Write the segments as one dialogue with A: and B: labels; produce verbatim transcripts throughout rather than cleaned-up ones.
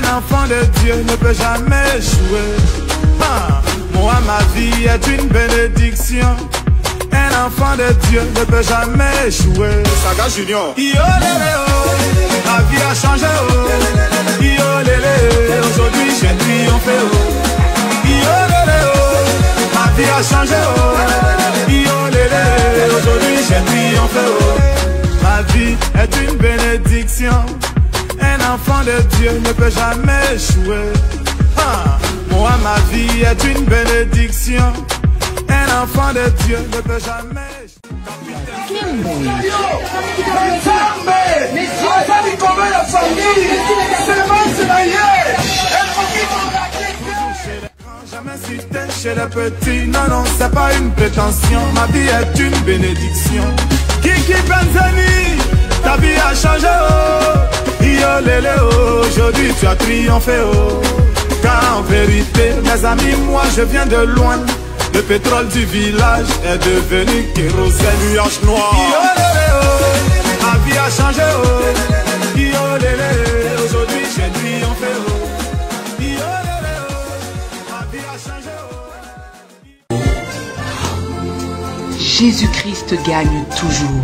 A: Un enfant de Dieu ne peut jamais échouer. Ah, moi, ma vie est une bénédiction. Un enfant de Dieu ne peut jamais échouer.
B: Saga Junior.
A: Yo lélé oh, ma vie a changé oh. Yo lélé, aujourd'hui j'ai triomphé oh. Yo lélé oh, ma vie a changé oh. Yo lélé, aujourd'hui j'ai triomphé oh. Ma vie est une bénédiction. Un enfant de Dieu ne peut jamais échouer. Ah, moi ma vie est une bénédiction. Un enfant de Dieu ne peut jamais échouer. Jamais cité chez les petits, non non c'est pas une prétention. Ma vie est une bénédiction. Kiki Benzani, ta vie a changé oh. Yo lélé oh, aujourd'hui tu as triomphé oh. Car en vérité mes amis moi je viens de loin. Le pétrole du village est devenu kérosène.
B: Nuage noir.
A: Yo lélé oh, ma vie a changé oh. Yo lélé, aujourd'hui j'ai triomphé oh. Yo lélé oh, ma vie a changé oh.
C: Jésus-Christ gagne toujours.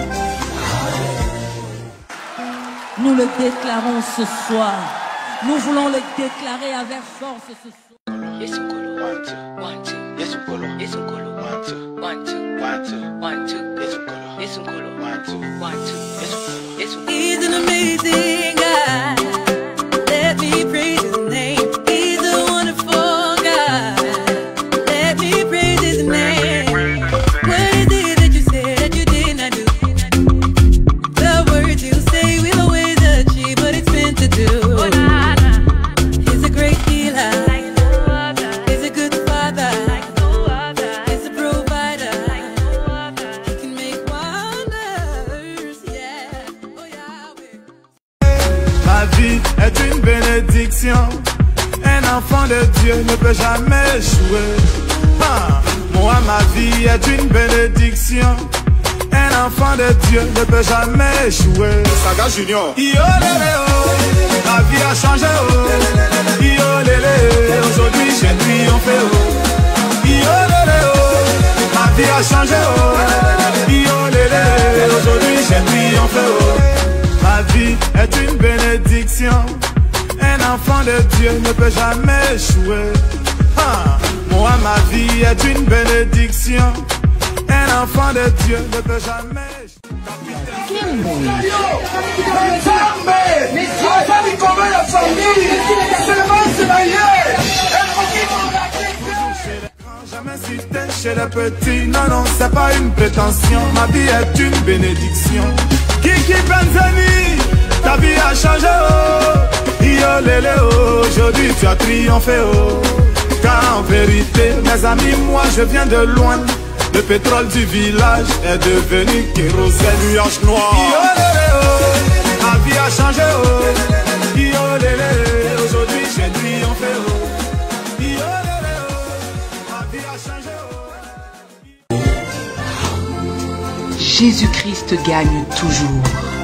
D: Nous le déclarons ce soir. Nous voulons le déclarer avec force ce soir.
E: Yes, one, two, one, two. Yes, yes, one, two, one, two, one, two, one, two. Yes, one, two, one, two. Yes, yes. He's an amazing God. Let me praise His name. He's a wonderful God. Let me praise His name. What is it that you said that you did not do? The words you say will always achieve what it's meant to do. He's a great healer. He's a good father. He's a provider. He can make wonders. Yeah. Oh, Yahweh.
A: Ma vie est une bénédiction. Un enfant de Dieu ne peut jamais échouer. Ah, moi ma vie est une bénédiction. Un enfant de Dieu ne peut jamais échouer.
B: Saga Junior.
A: Yo lélé oh, ma vie a changé oh. Yo lélé, aujourd'hui j'ai triomphé oh. Yo lélé oh, ma vie a changé oh. Yo lélé, aujourd'hui j'ai triomphé oh. Ma vie est une bénédiction. Un enfant de Dieu ne peut jamais échouer. Ah, moi ma vie est une bénédiction. Un enfant de Dieu ne peut jamais échouer. Jamais cité chez les petits, non non c'est pas une prétention. Ma vie est une bénédiction. Kiki Benzani, ta vie a changé oh. Yo lélé oh, aujourd'hui tu as triomphé oh. Car en vérité mes amis moi je viens de loin. Le pétrole du village est devenu kérosène.
B: Nuage noir.
A: Yo lélé oh, ma vie a changé oh. Yo lélé, aujourd'hui j'ai triomphé oh. Yo lélé oh, ma vie a changé oh.
C: Jésus-Christ gagne toujours.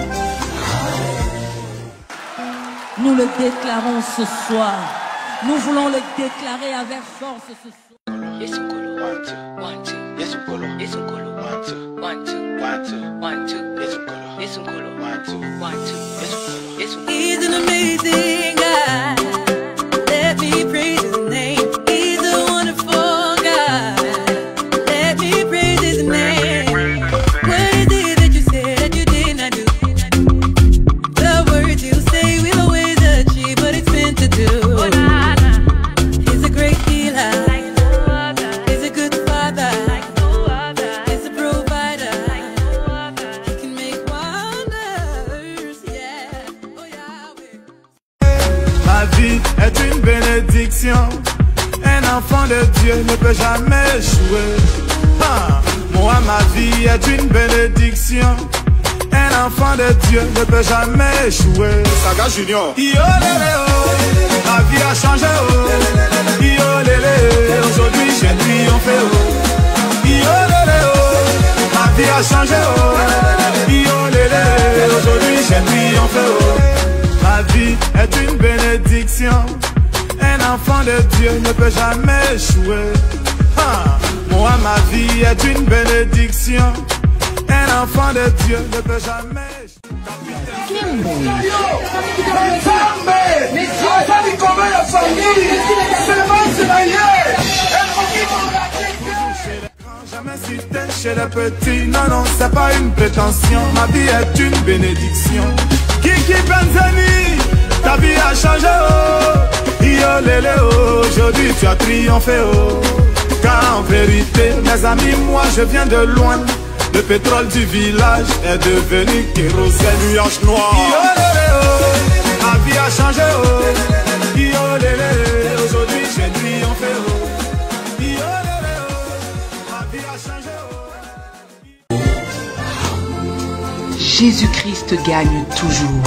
D: Nous le déclarons ce soir. Nous voulons le déclarer avec force ce soir.
E: Yes, one, two, one, two. Yes, yes, one, two, one, two, one, two, one, two. Yes, yes, one, two, one, two. Yes, yes. He's an amazing God. Let me praise His name. He's a wonderful God. Let me praise His name. What is it that you said that you did not do? The words you say will always achieve what it's meant to do. He's a great healer. He's a good father. He's a provider. He can make wonders. Yeah. Oh, Yahweh.
A: Ma vie est une bénédiction. Un enfant de Dieu ne peut jamais échouer. Ah, moi ma vie est une bénédiction. Un enfant de Dieu ne peut jamais échouer.
B: Saga Junior.
A: Yo lélé oh, ma vie a changé oh. Yo lélé, aujourd'hui j'ai triomphé oh. Yo lélé oh, ma vie a changé oh. Yo lélé, aujourd'hui j'ai triomphé oh. Ma Ma vie est une bénédiction. Un enfant de Dieu ne peut jamais échouer. Ah, moi, ma vie est une bénédiction. Un enfant de Dieu ne peut jamais jamais cité chez les petits. Non, non, c'est pas une prétention. Ma vie est une bénédiction. Kiki Benzani, ta vie a changé, oh. Yo lélé, oh. Aujourd'hui tu as triomphé, oh. Car en vérité, mes amis, moi je viens de loin. Le pétrole du village est devenu kérosène. Nuage noir. Yo lélé, oh. Ma vie a changé, oh. Yo lélé, aujourd'hui j'ai triomphé, oh. Yo lélé, oh. Ma vie a changé, oh.
C: Jésus-Christ gagne toujours.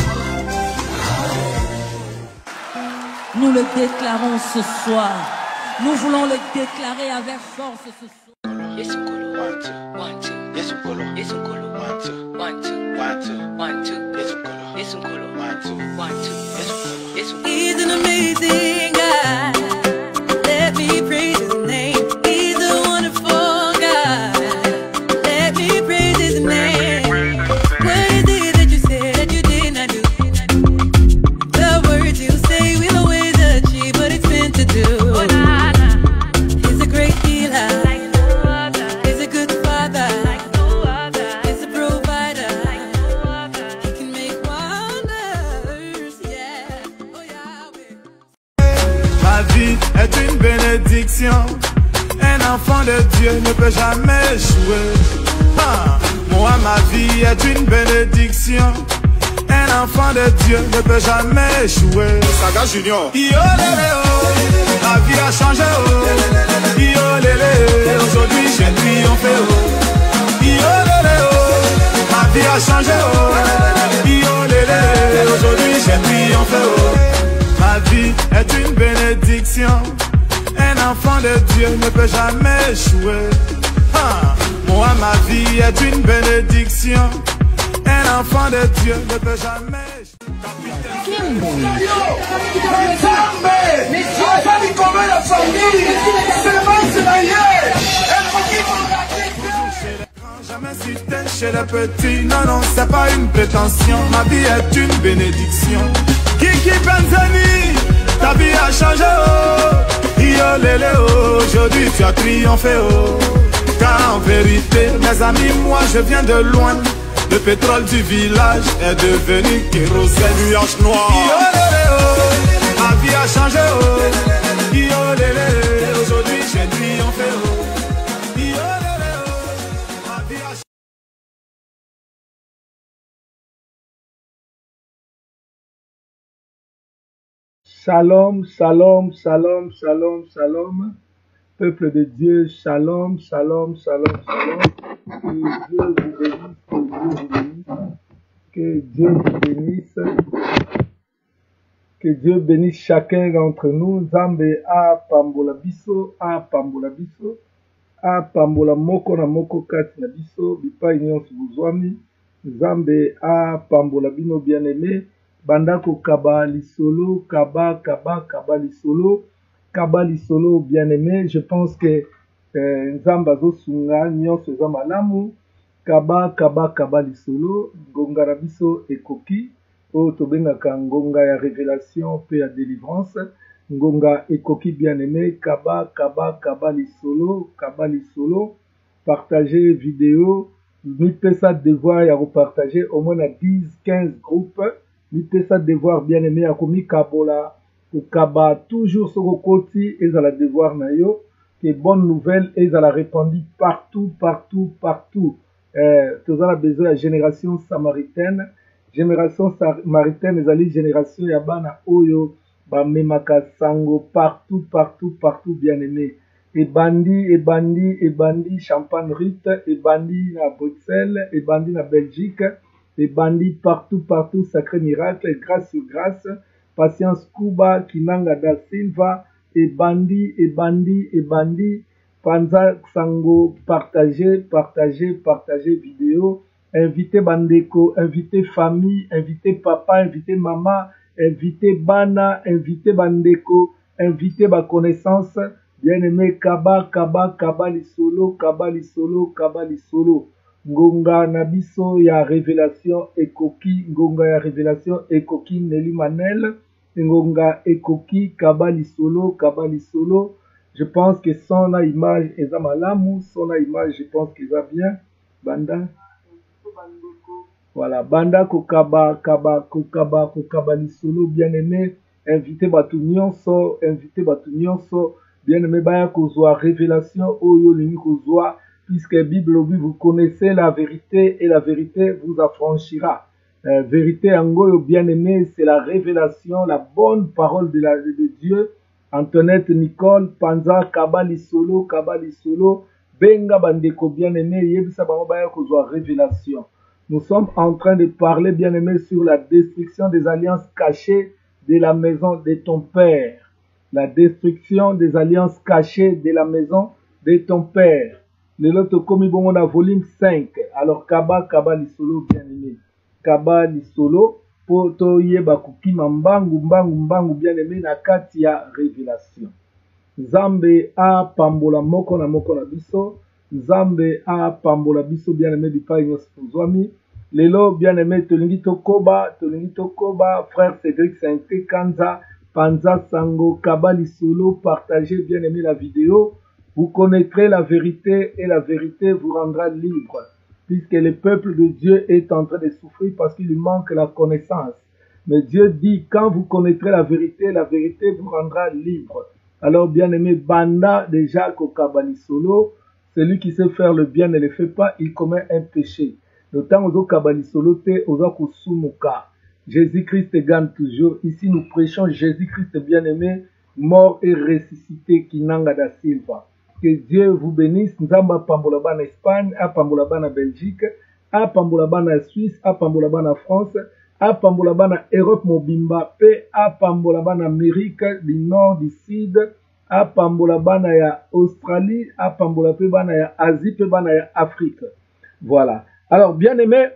D: Nous le déclarons ce soir. Nous voulons le déclarer avec force ce soir.
E: Yes, Nkolo. One, two, one, two. Yes, Nkolo. Yes, Nkolo. One, two, one, two, one, two, one, two. Yes, Nkolo. Yes, Nkolo. One, two, one, two. Yes, Nkolo. Yes, Nkolo. He's an amazing God. Let me praise His name. He's a wonderful God. Let me praise His name. What is it that you said that you did not do? The words you say will always achieve what it's meant to do. He's a great healer. He's a good father. He's a provider. He can make wonders. Yeah. Oh, Yahweh.
A: Ma vie est une bénédiction. Un enfant de Dieu ne peut jamais échouer. Ah, moi, ma vie est une bénédiction. Un enfant de Dieu ne peut jamais échouer.
B: Saga Junior.
A: Yo lélé, oh. Ma vie a changé, oh. Yo lélé, aujourd'hui j'ai triomphé, oh. Yo lélé, oh. Ma vie a changé, oh. Yo lélé, aujourd'hui j'ai triomphé, oh. Ma vie est une bénédiction. Un enfant de Dieu ne peut jamais échouer. Ah, moi, ma vie est une bénédiction. Un enfant de Dieu ne peut jamais jamais cité chez les petits. Non, non, c'est pas une prétention. Ma vie est une bénédiction. Kiki Benzani, ta vie a changé, oh. Yo lélé, oh. Aujourd'hui tu as triomphé, oh. Car en vérité, mes amis, moi je viens de loin. Le pétrole du village est devenu kérosène. Nuage noir. Yo lélé, oh. Ma vie a changé, oh. Yo lélé, aujourd'hui j'ai triomphé, oh. Yo lélé, oh. Ma vie a changé.
F: Shalom, shalom, shalom, shalom, shalom. Peuple de Dieu, shalom, shalom, shalom, shalom. Que Dieu vous bénisse, que Dieu vous bénisse. Que Dieu bénisse chacun d'entre nous. Zambe a pambola biso, a pambola biso, a pambola moko na moko kati na biso, bipai nyonso bozwami. Zambe a pambola bino bien-aimé. Bandako kaba lisolo, kaba, kaba, kaba lisolo, kaba lisolo bien-aimé. Je pense que Nzamba zo sunga nyonso za malamu. Kaba, kaba, kaba lisolo, ngonga na biso ekoki. O tobengaka ngonga ya révélation pe ya délivrance. Ngonga ekoki bien-aimé. Kaba, kaba, kaba lisolo, kaba lisolo. Partager vidéo. Mipesa devoir ya repartager au moins à dix, quinze groupes. Mipesa devoir bien-aimé à komi kabola. Kaba toujours sur le côté et à la devoir na yo. Que bonne nouvelle et à la répandue partout, partout, partout. Euh, tous a besoin de génération samaritaine. Génération samaritaine, les alliés génération yabana oyo, ba memaka sango partout, partout, partout bien-aimé. Et bandi, et bandi, et bandi, champagne rite, et bandi à Bruxelles, et bandi à Belgique, et bandi partout, partout, sacré miracle, et grâce sur grâce, patience Kuba, Kinanga da Silva, et bandi, et bandi, et bandi, Panza Sango, partagez, partagez, partagez vidéo, invitez Bandeko, invitez famille, invitez papa, invitez maman, invité bana, invité bandeko, invité ba connaissance, bien-aimé Kaba, Kaba, Kaba Lisolo, Kaba Lisolo, Kaba Lisolo. Ngonga Nabiso ya révélation ekoki, Ngonga ya révélation ekoki Nelly Manel, Ngonga ekoki Kaba Lisolo, Kaba Lisolo. Je pense que son image est à malamu, son image, je pense qu'il va bien. Banda. Voilà, Banda Kokaba, Kaba, Kokaba, Kokaba Lisolo, bien-aimé, invité Batunion, so, invité Batunion, so, bien-aimé Baya Kozwa, révélation, Oyo Lini Kozwa, puisque Bible, vous connaissez la vérité et la vérité vous affranchira. Euh, vérité Angoyo, bien-aimé, c'est la révélation, la bonne parole de, la, de Dieu. Antoinette Nicole, Panza, Kabali Solo, Kabali Solo, Benga Bandeko, bien-aimé, Yebisa Bangobaya Kozwa, révélation. Nous sommes en train de parler, bien-aimé, sur la destruction des alliances cachées de la maison de ton père. La destruction des alliances cachées de la maison de ton père. Le loto komi bongo na volume cinq. Alors Kaba Kaba Lisolo bien-aimé. Kaba Lisolo poto yeba kukima mbangu mbangu mbangu bien-aimé na kati ya révélation. Zambe a pambola moko na moko na biso. Zambe a pambola biso bien-aimé bipai nyos pozwami. Lelo bien-aimé tolingi tokoba, tolingi tokoba, frère Cédric Sainte Kanza, Panza Sango, Kaba Lisolo, partagez bien-aimé la vidéo. Vous connaîtrez la vérité et la vérité vous rendra libre. Puisque le peuple de Dieu est en train de souffrir parce qu'il lui manque la connaissance. Mais Dieu dit, quand vous connaîtrez la vérité, la vérité vous rendra libre. Alors bien-aimé, Banda déjà Kokabali Solo, celui qui sait faire le bien ne le fait pas, il commet un péché. Le temps où Kabali Solo te Ozakosumuka. Jésus-Christ gagne toujours. Ici nous prêchons Jésus-Christ bien-aimé, mort et ressuscité, Kinanga da Silva. Que Dieu vous bénisse. Nzamba Pambolaba en Espagne, à Pambolaba en Belgique, à Pambolaba en Suisse, à Pambolaba en France, à Pambolaba en Europe Mobimba, P, à Pambolaba en Amérique du Nord, du Sud, à Pambolaba en Australie, à Pambolaba en Asie, en Afrique. Voilà. Alors, bien aimé,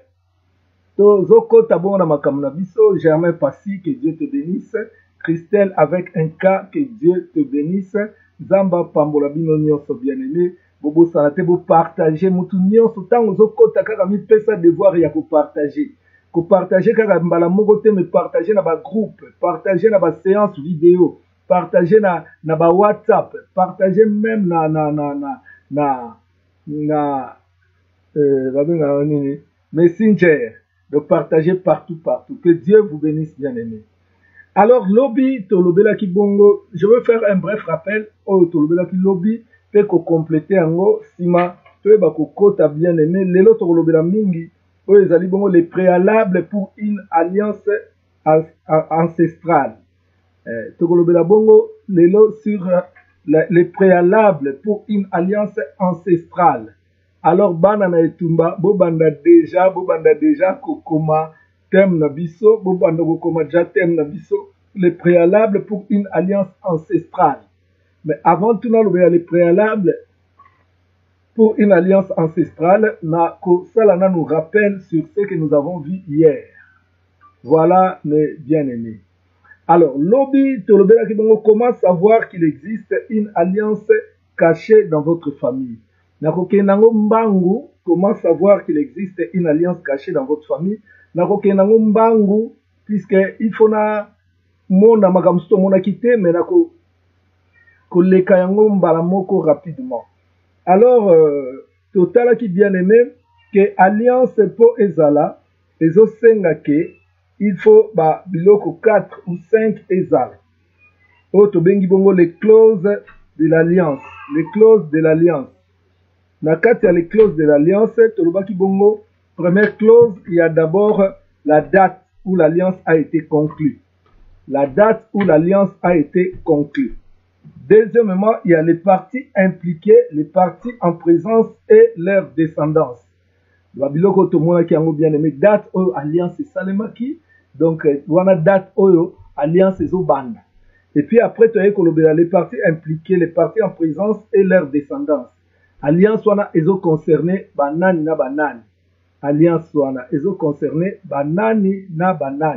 F: Tozoko Tabon na Makamuna Biso, Germain Passy, que Dieu te bénisse. Christelle avec un K, que Dieu te bénisse. Zamba Pambola Bino Nyonso bien-aimé. Bobo Sanate, vous partagez. Moutou Nyonso, tant aux autres, kaka mi pesa devoir ya ko partager. Ko partager kaka mbala mogote, mais partager na ba groupe, partager na ba séance vidéo, partager na na ba WhatsApp, partager même na na na na na na euh, Messenger. De partager partout, partout. Que Dieu vous bénisse, bien-aimé. Alors, lobby, Tolobela Kibongo, je veux faire un bref rappel. Oh, Tolobela Ki lobby, fait qu'on complète en haut, Sima, fait qu'on côte bien-aimé, les autres Tolobela Mingi, oh, les alibongo, les préalables pour une alliance ancestrale. Euh, Tolobela Bongo, les lots sur euh, les préalables pour une alliance ancestrale. Alors, banana etumba, bobanda déjà, bobanda déjà, kokoma, tem na biso, bobanda kokoma déjà tem na biso, les préalables pour une alliance ancestrale. Mais avant tout, nous avons les préalables pour une alliance ancestrale, na ko salana nous rappelle sur ce que nous avons vu hier. Voilà, mes bien-aimés. Alors, lobby, tolobela kibongo, comment savoir qu'il existe une alliance cachée dans votre famille? Nakokenango mbangu, comment savoir qu'il existe une alliance cachée dans votre famille? Nakokenango mbangu, puisque il faut na mona makamsto mona kite, mais nako koleka yango mbala moko rapidement. Alors, euh, total qui bien aimé, que alliance po ezala, ezo senga ke, il faut ba biloko quatre ou cinq ezala. Oto bengi bongo les clauses de l'alliance, les clauses de l'alliance. Na kati ya les clauses de l'alliance, tolobaki bongo, première clause, il y a d'abord la date où l'alliance a été conclue. La date où l'alliance a été conclue. Deuxièmement, il y a les parties impliquées, les parties en présence et leur descendance. Babiloko tomona ki yango bien aimé, date oyo alliance esalemaki, donc wana date oyo alliance ezobanda. Et puis après, tu as les parties impliquées, les parties en présence et leur descendance. Alliance wana ezo concerné banani na banani. Alliance wana ezo concerné banani na banani.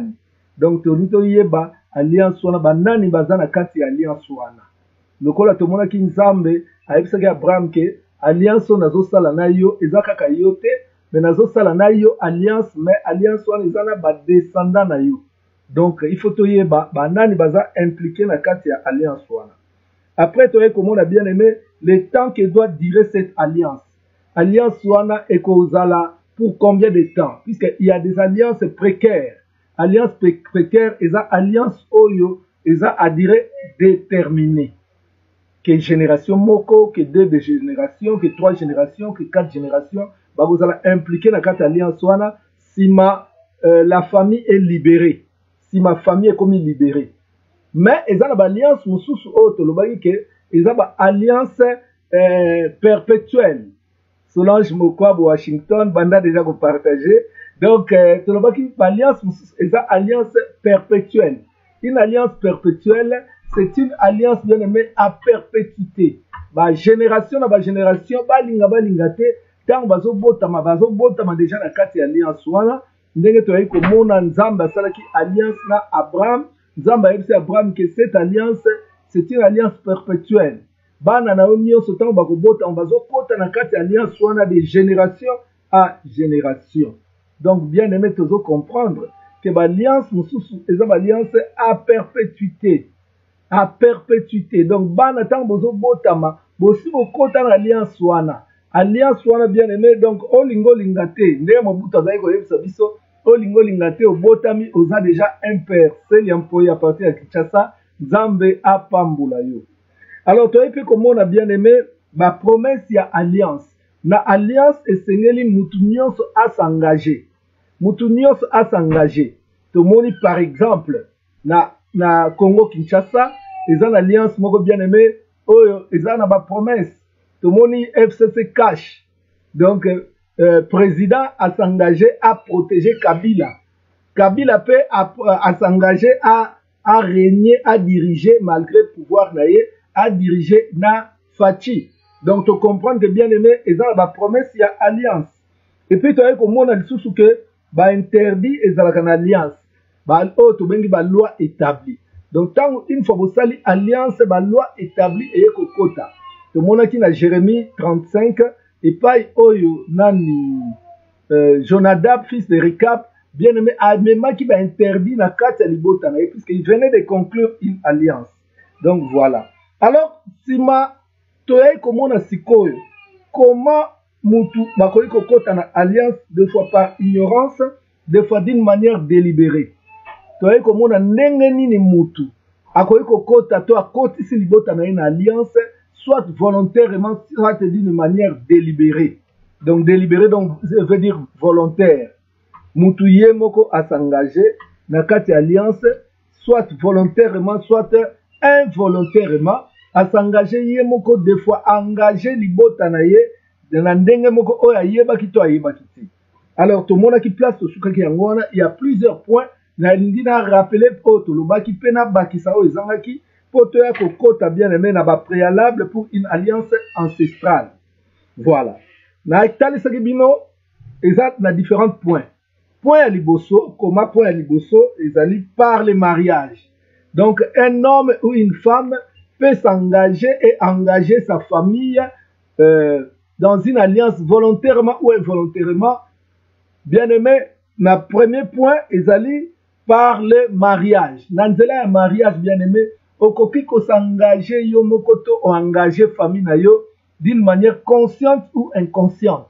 F: donc toni toyeba alliance wana banani baza na kati ya alliance wana lokola tomonaki nzambe ayebisaki Abraham ke alliance oyo nazosala na yo eza kaka yo te me nazosala na yo alliance mais alliance wana eza na badescendant na yo donc il faut toyeba banani baza impliqué na kati ya alliance wana. Après toye komona bien aimé le temps que doit durer cette alliance alliance wana ekozala pour combien de temps puisque il y a des alliances précaires alliance précaire eza alliance oyo eza à durée déterminée que génération moko que deux de génération que trois générations que quatre générations bakozala impliqué na kati alliance wana si ma euh, la famille est libérée si ma famille est comme libérée mais eza na ba alliance mususu oyo tolobaki ke eza ba alliance euh, perpétuelle Solange Mokwabo Washington banda déjà ko partager donc euh, tolobaki ba alliance mususu eza alliance perpétuelle une alliance perpétuelle c'est une alliance bien aimée à perpétuité ba génération na ba génération balinga balinga te tant bazo botama bazo botama déjà na kati ya alliance wana ndenge toyei komona nzambe asalaki alliance na Abraham nzambe ayebisi Abraham que cette alliance c'est une alliance perpétuelle bana na nyonso tant bako botama bazo kota na kati ya alliance wana de génération à génération donc bien aimé tozo comprendre que ba alliance mususu eza ba alliance à perpétuité à perpétuité donc bana tant bozo botama bosi bokota na alliance wana alliance wana bien aimé donc olingo lingate ndenge mobutu azali koyebisa biso olingo lingate obotami oza déjà un père c'est l'employé à partir de Kinshasa nzambe apambula yo alors toyebi komona bien aimé ba promesse ya alliance na alliance esengeli mutu nyonso a s'engager mutu nyonso a s'engager tomoni par exemple na na Congo Kinshasa eza na alliance moko bien aimé oyo eza na ba promesse tomoni F C C cash donc euh, président a s'engagé à protéger Kabila Kabila peut à, à s'engager à à régner à diriger malgré le pouvoir naie à diriger na Fachi donc tu comprends que bien aimé eza na ba promesse ya alliance et puis tu as komona lisusu que ba interdit ezalaka na alliance ba o to bengi ba loi établie donc tant une fois bosali alliance ba loi établie et kokota to monaki na Jérémie trente-cinq et paille oyo nani euh, Jonadab fils de Rekab bien aimé amema qui ba interdit na kati ya libota na puisqu'il venait de conclure une alliance donc voilà alors sima toyei komona sikoyo comment mutu bakoki kokota na alliance deux fois par ignorance deux fois d'une manière délibérée toyei komona ndenge nini mutu akoki kokota to akotisi libota na ye na alliance soit volontairement soit d'une manière délibérée donc délibéré donc ça veut dire volontaire mutu ye moko a s'engager na kati alliance soit volontairement soit involontairement a s'engager ye moko des fois engager libota na ye na ndenge moko oyo ayebaki to ayebaki te alors tomonaki place tosukaki yango wana il y a plusieurs points na lingi na rappeler po tolobaki pe na bakisa oyo ezangaki po toya kokota bien aimé na ba préalable pour une alliance ancestrale voilà na talisaki bino eza na différents points point ya liboso comment point ya liboso ezali par le mariage donc un homme ou une femme peut s'engager et engager sa famille euh, dans une alliance volontairement ou involontairement bien aimé na premier point ezali par le mariage na nzela ya mariage bien aimé okoki ko s'engager yo moko to o engager famille na yo d'une manière consciente ou inconsciente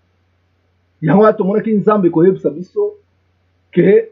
F: yango tomonaki nzambe koyebisa biso que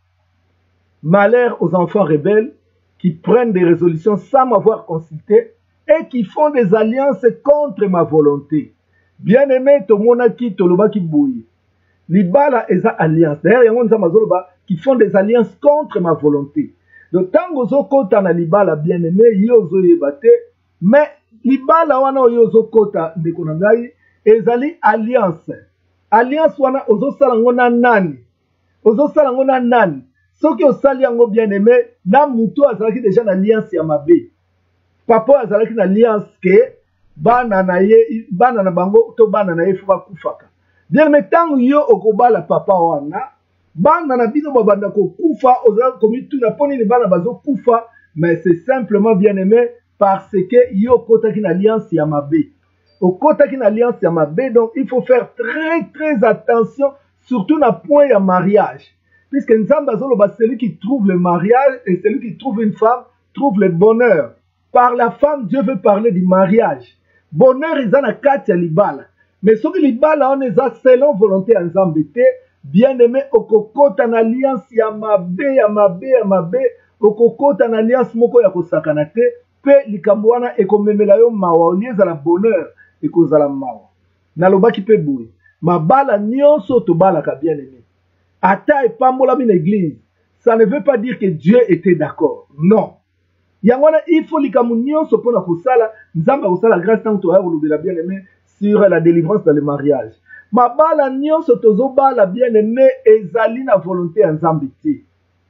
F: malheur aux enfants rebelles qui prennent des résolutions sans m'avoir consulté et qui font des alliances contre ma volonté bien aimé tomonaki tolobaki boye libala eza alliance d'ailleurs yango nzambe azoloba qui font des alliances contre ma volonté donc tango zokota na libala bien aimé yo zoyeba te mais libala wana oyo zokota ndeko na ngai ezali alliance alliance wana ozosala ngo na nani ozosala ngo na nani soki osali yango bien aimé na mutu azalaki déjà na alliance ya mabe papa azalaki na alliance ke bana na ye bana na bango to bana na ye fo bakufaka bien aimé tango yo okobala papa wana bana na bino babanda ko kufa ozala komi tuna poni ni bana bazo kufa, mais c'est simplement bien aimé parce que yo kota ki na alliance ya mabe. Au kota ki na alliance ya mabe, donc il faut faire très très attention surtout na point ya mariage. Puisque Nzamba Zoloba, celui qui trouve le mariage et celui qui trouve une femme trouve le bonheur. Par la femme, Dieu veut parler du mariage. Bonheur, ils ont la carte à l'ibala. Mais ce que l'ibala, on est selon volonté en Zambété, bien aimé, au coco, en alliance, yamabe, yamabe, yamabe, au coco, en alliance, moko ya kosakanate, pe likambwana, et comme memelayo mawa, on y est à la bonheur, et cause à la mawa. Naloba qui peut bouer. Ma bala, nyonso to bala ka bien aimé. Ata et pambola min église, ça ne veut pas dire que Dieu était d'accord. Non. Yangwana, il faut likamu nyonso pona kusala, nzamba kusala grâce tant to ya bien aimé sur la délivrance dans le mariage. Ma bala nyonso tozo bala bien aimé ezali na volonté en Zambiti.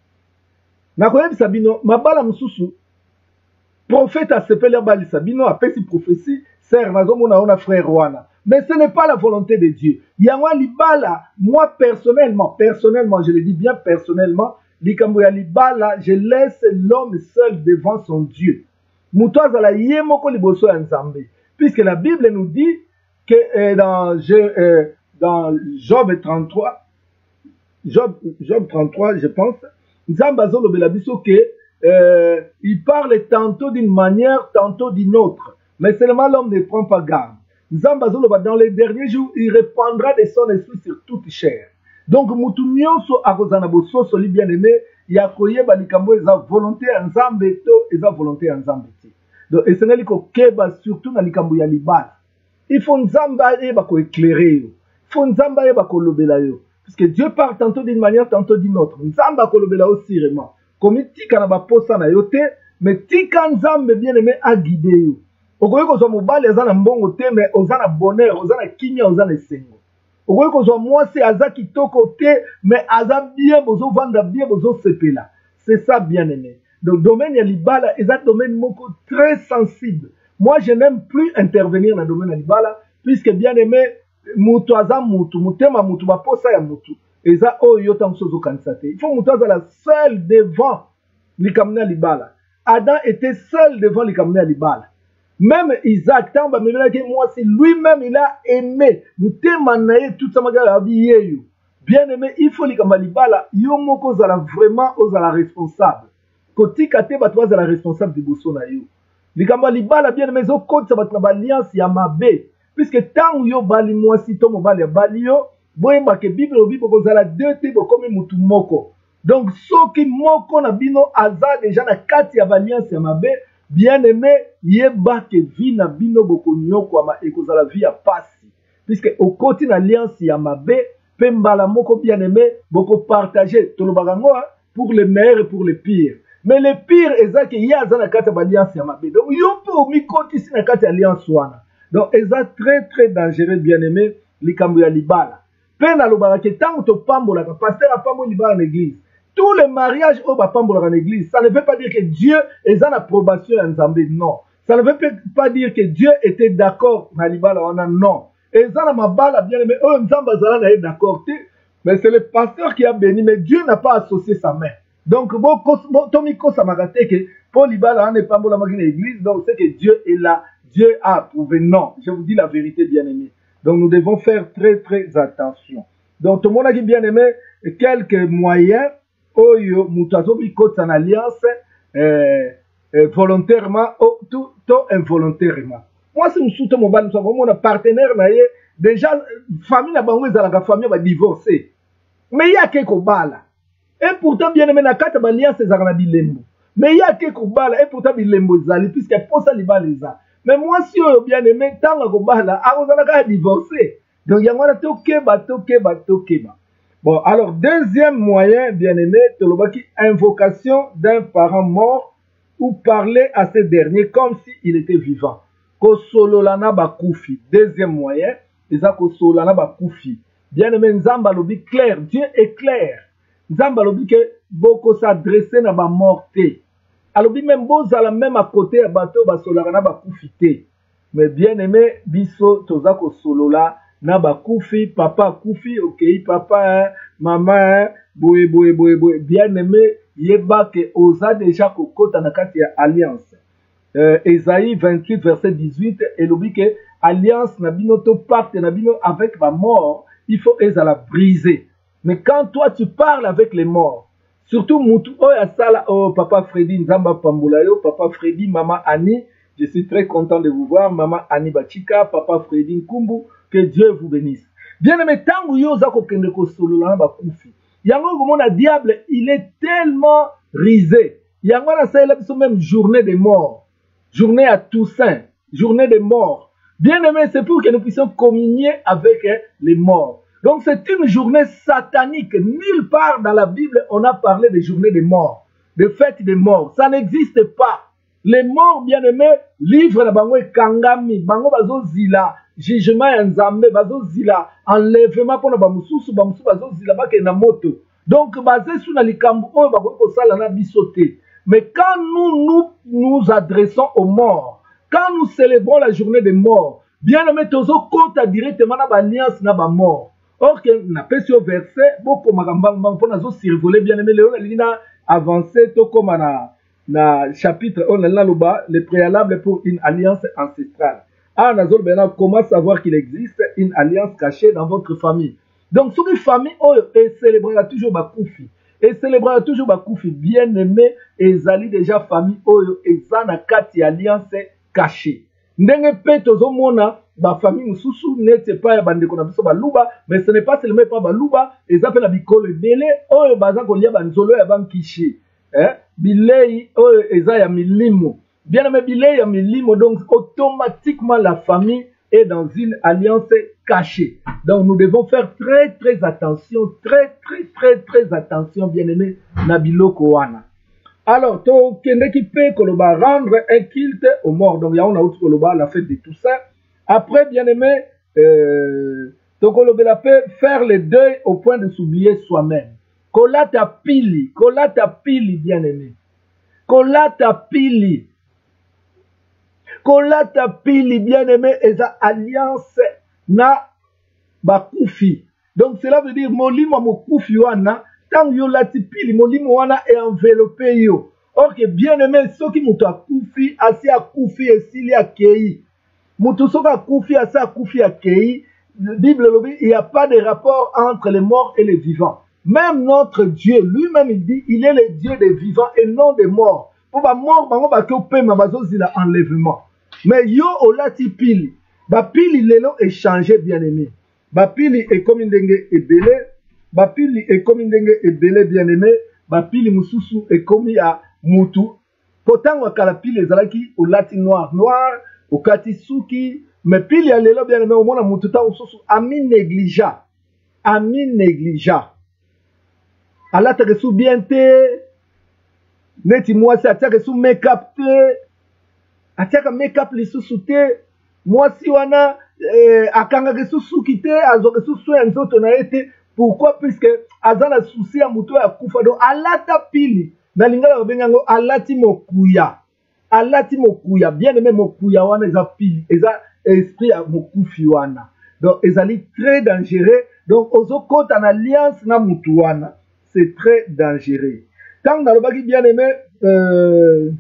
F: Na koyebi sabino, ma bala mususu prophète a sepelé bali sabino a pesi prophétie, sœur nazo mona ona frère wana. Mais ce n'est pas la volonté de Dieu. Yangwa libala, moi personnellement, personnellement, je le dis bien personnellement, likambo ya libala, je laisse l'homme seul devant son Dieu. Mutoazala yemoko liboso ya Nzambe. Puisque la Bible nous dit que euh, dans, je, euh, dans Job trente-trois, Job, Job trente-trois, je pense, Nzamba zolobela biso que euh, il parle tantôt d'une manière, tantôt d'une autre. Mais seulement l'homme ne prend pas garde. Dans les derniers jours, il répandra de son esprit sur toute chair. Donc, mutu nyonso akozana boso soli bien aimé, yakoye balikambo eza volonté en Nzambe to eza volonté en Nzambe ti. Donc, eseneli ko keba surtout na likambo ya libala. Il faut Nzamba eba ko éclairer yo. Il faut Nzamba eba ko lobela yo. Parce que Dieu parle tantôt d'une manière, tantôt d'une autre. Nzamba ko lobela aussi vraiment. Comme tika na ba posa na yo te, mais tika Nzambe bien aimé a guider yo. Okoye ko so mobali azana mbongo te, mais ozana bonheur, ozana kimia, ozana esengo. Okoye ko so mwasi aza kitoko te, mais aza bien bozo vanda bien bozo sepela. C'est ça bien aimé. Donc domaine ya libala est un domaine moko très sensible. Moi je n'aime plus intervenir dans le domaine ya libala puisque bien aimé mutu aza mutu, mutema mutu ba posa ya mutu. Eza oyo tam sozo kansate. Il faut mutu aza la seule devant likamna libala. Adam était seul devant likamna libala. Même Isaac, tant bah moi si lui-même il a aimé, nous témoignons tout ça bien aimé, il faut les kamalibala, yo moko zala vraiment aux la responsable. Koti kate batwa zala responsable de bosso na yo. Les kamalibala bien aimé zo kote sa batna alliance ya mabe, puisque tant yo bali moi si to mo bali bali yo, boye ba ke Bible obi boko zala deux te bo comme mutu moko. Donc soki moko na bino aza déjà na kati ya alliance ya mabe. Bien aimé, yeba ke vi na bino boko nyoko ama ekozala vi ya pasi. Puisque au côté na alliance ya mabe, pembala moko bien aimé, boko partager tolobagango pour le meilleur et pour le pire. Mais le pire eza ke yaza na kati ya alliance ya mabe. Donc yo po mi koti si na kati ya alliance wana. Donc eza très très dangereux bien aimé likambo ya libala. Pe na lobaka ke tango to pambola ka pasteur a pambola libala na église. Tous les mariages au Bapambola en église, ça ne veut pas dire que Dieu est en approbation en Zambie, non. Ça ne veut pas dire que Dieu était d'accord dans l'Ibala, non. Et ça n'a pas bien aimé, oh, Nzamba Zala est d'accord, mais c'est le pasteur qui a béni, mais Dieu n'a pas associé sa main. Donc, bon, Tomiko Samarate, que pour l'Ibala, on n'est pas dans l'église, donc c'est que Dieu est là, Dieu a approuvé, non. Je vous dis la vérité, bien aimé. Donc, nous devons faire très, très attention. Donc, tout le monde a dit, bien aimé, quelques moyens. Oyo mutazo bikot en alliance euh, euh, volontairement ou tout, tout involontairement. Moi si musuto mobali nous avons mon partenaire na ye déjà famille na bango ezala ka famille va divorcer. Mais il y a quelque bala. Et pourtant bien aimé na kata ba alliance ezala na bilembo. Mais il y a quelque bala et pourtant bilembo ezali puisque posa libala eza. Mais moi si oyo bien aimé tanga ko bala akozala ka divorcer. Donc yangwana tokeba tokeba tokeba. Bon, alors, deuxième moyen, bien aimé, Tolobaki, invocation d'un parent mort ou parler à ce dernier comme s'il était vivant. Kosololana bakoufi. Deuxième moyen, c'est kosololana bakoufi. Bien aimé, Nzamba lobi clair, Dieu est clair. Nzamba lobi que beaucoup s'adresser na ba morté. Alobi même bozala même à côté à bateau basololana bakoufi te. Mais bien aimé, biso toza kosolola na bakufi, papa kufi, ok, papa, hein, maman, hein, boye, boye, boye, boye, bien aimé, yeba que osa déjà kokota na kati ya alliance. Euh, Esaïe vingt-huit, verset dix-huit, et l'oubli que alliance na bino to pacte na bino avec ma mort, il faut la briser. Mais quand toi tu parles avec les morts, surtout Moutou, oh, asala, oh, papa Freddy Nzamba Pambulayo, papa Freddy, maman Annie, je suis très content de vous voir, maman Annie Bachika, papa Freddy Nkumbu, que Dieu vous bénisse. Bien aimé, tangu yo zako kende ko solo na ba kufi. Yango komona diable, il est tellement risé. Yango na sa biso même journée des morts, journée à Toussaint, journée des morts. Bien aimé, c'est pour que nous puissions communier avec hein, les morts. Donc c'est une journée satanique. Nulle part dans la Bible on a parlé de journée des morts, de fête des morts. Ça n'existe pas. Les morts, bien aimés, livre na bango kangami, bango bazo zila, jugement ya nzambe, bazo zila, enlèvement pour na bamususu, bamususu bazo zila bake na moto. Donc basé sur na likambo oyo bako ko sala na bisoté. Mais quand nous nous nous adressons aux morts, quand nous célébrons la journée des morts, bien aimé tozo kota directement na alliance na ba mort. Or que na pesi au verset boko makambang pour nazo survoler bien aimé léon lina avancer to comme na na chapitre on là là le préalable pour une alliance ancestrale. Ah nazol bena comment savoir qu'il existe une alliance cachée dans votre famille. Donc sur une famille oh et célébrera toujours ba koufi. Et célébrera toujours ba koufi bien aimé et zali déjà famille oh et zana kati alliance cachée. Ndenge pe tozomona ba famille mususu n'était pas ya bande kona biso ba luba, mais ce n'est pas seulement pas ba luba, et ça fait la bikolo belé oyo baza ko lia ba nzolo ya bankishi. Hein? Bilei oyo eza ya milimo. Bien aimé bilei ya milimo, donc automatiquement la famille est dans une alliance cachée. Donc nous devons faire très très attention, très très très très attention bien aimé na biloko wana. Alors, to kende ki pe koloba rendre un culte aux morts. Donc, ya on a outre koloba la fête de tout ça. Après, bien aimé, euh, to koloba la paix, faire le deuil au point de s'oublier soi-même. Kolata pili, kolata pili, bien aimé. Kolata pili. Kolata pili, bien aimé, et sa alliance na bakoufi. Donc, cela veut dire, molima mokoufi wana, tant yo lati pili molimo wana est enveloppé yo. Or que bien aimé ceux qui mutu akufi asi akufi esili akei. Mutu soki akufi asi akufi akei. Bible lobi il n'y a pas de rapport entre les morts et les vivants. Même notre Dieu lui-même il dit il est le Dieu des vivants et non des morts. Pour ba mort bango ba ke pema bazozila enlèvement. Mais yo olati pili. Ba pili lelo échangé bien aimé. Ba pili est comme une dengue ebele. Bapili est comme une dengue et belé bien aimé. Bapili mususu est comme à mutu. Pourtant, wakala pili ezalaki au lati noir noir, au kati suki. Mais pili alélo bien aimé au mona mututa mususu ami négligea. Ami négligea. Alata que sous bien te. Neti moi c'est atia que sous make-up te. Atia que make-up li susu te. Moi si wana eh, akanga que sous suki te. Azo que sous soin nzoto na ete. Pourquoi? Puisque azana souci à muto ya kufa do alata pili na lingala bengango alati mokuya alati mokuya bien aimé mokuya wana eza pili eza esprit ya mokufi wana donc ezali très dangereux donc ozo kota en alliance na mutu wana c'est très dangereux tant dans le baki bien aimé euh,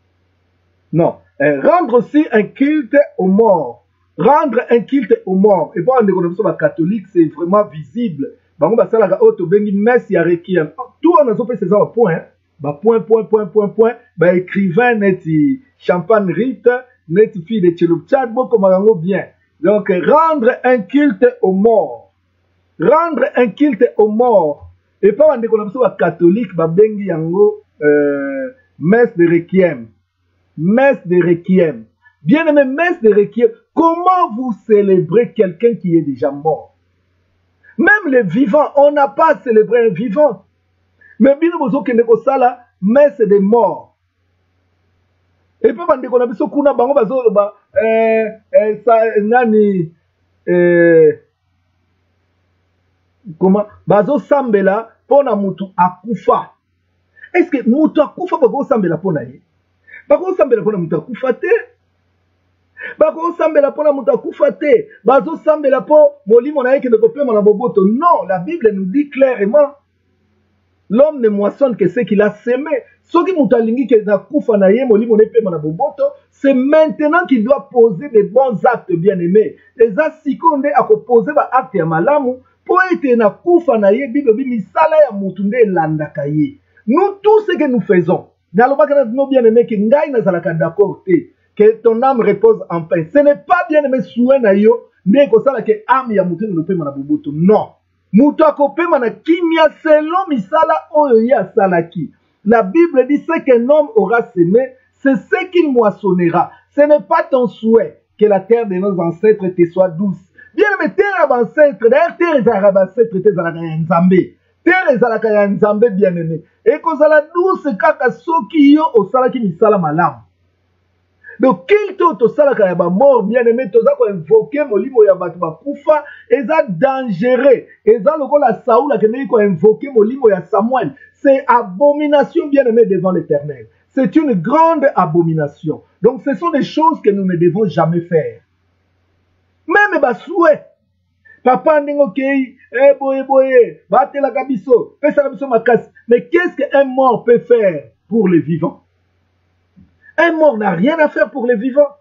F: non euh, rendre aussi un culte aux morts rendre un culte aux morts et pas en déconnexion catholique c'est vraiment visible. Bango basalaka auto bengi messe ya requiem. Tout on a fait ces points, ba point point point point point, ba écrivain neti champagne rite, neti fille de Tchelupchad, boko magango bien. Donc rendre un culte aux morts. Rendre un culte aux morts. Et pas en déconnexion catholique ba bengi yango euh, messe de requiem. Messe de requiem. Bien aimé messe de requiem. Comment vous célébrez quelqu'un qui est déjà mort? Même les vivants, on n'a pas célébré un vivant. Mais bien nous qui ne sala, mais c'est des morts. Et puis quand on a vu ce qu'on a bango bazo ba euh euh ça nani euh comment bazo sambela pona mutu akufa. Est-ce que mutu akufa bazo sambela pona ye? Bazo sambela pona mutu akufa te? bakosambela mpona moto akufa te bazosambela mpo molimo na ye kende kopema na boboto. Non, la Bible nous dit clairement l'homme ne moissonne que ce qu'il a semé. Soki moto alingi ke na kufa na ye molimo na epema na boboto, c'est maintenant qu'il doit poser des bons actes bien-aimés. Eza siko nde akoposer ba acte ya malamu po ete na kufa na ye Bible bi misala ya mutu nde elandaka ye. Nous tout ce que nous faisons, nalobaka na bino bien-aimé ke ngai nazalaka d'accord te que ton âme repose en paix. Ce n'est pas bien-aimé souhait na yo nde kosala ke âme ya mutu nde epema na boboto. Non. Mutu akopema na kimia selon misala oyo ye asalaki. La Bible dit ce qu'un homme aura semé, c'est ce qu'il moissonnera. Ce n'est pas ton souhait que la terre de nos ancêtres te soit douce. Bien aimé, terre ya ancêtre, d'ailleurs terre ezalaka ancêtre te ezalaka ya nzambe. Terre ezalaka ya nzambe bien aimé. Et kozala douce kaka soki yo osalaki misala malamu. Donc, qu'il te salaka ya ba mort bien aimé, toza ko invoquer molimo ya batu bakufa, eza dangereux. Eza lokola Saoul akendeki ko invoquer molimo ya Samuel. C'est abomination bien aimé devant l'Éternel. C'est une grande abomination. Donc, ce sont des choses que nous ne devons jamais faire. Même ba souhait. Papa ndingo kei, eh boye boye, batela kabiso, pesa kabiso makasi. Mais qu'est-ce qu'un mort peut faire pour les vivants? Un mort n'a rien à faire pour les vivants.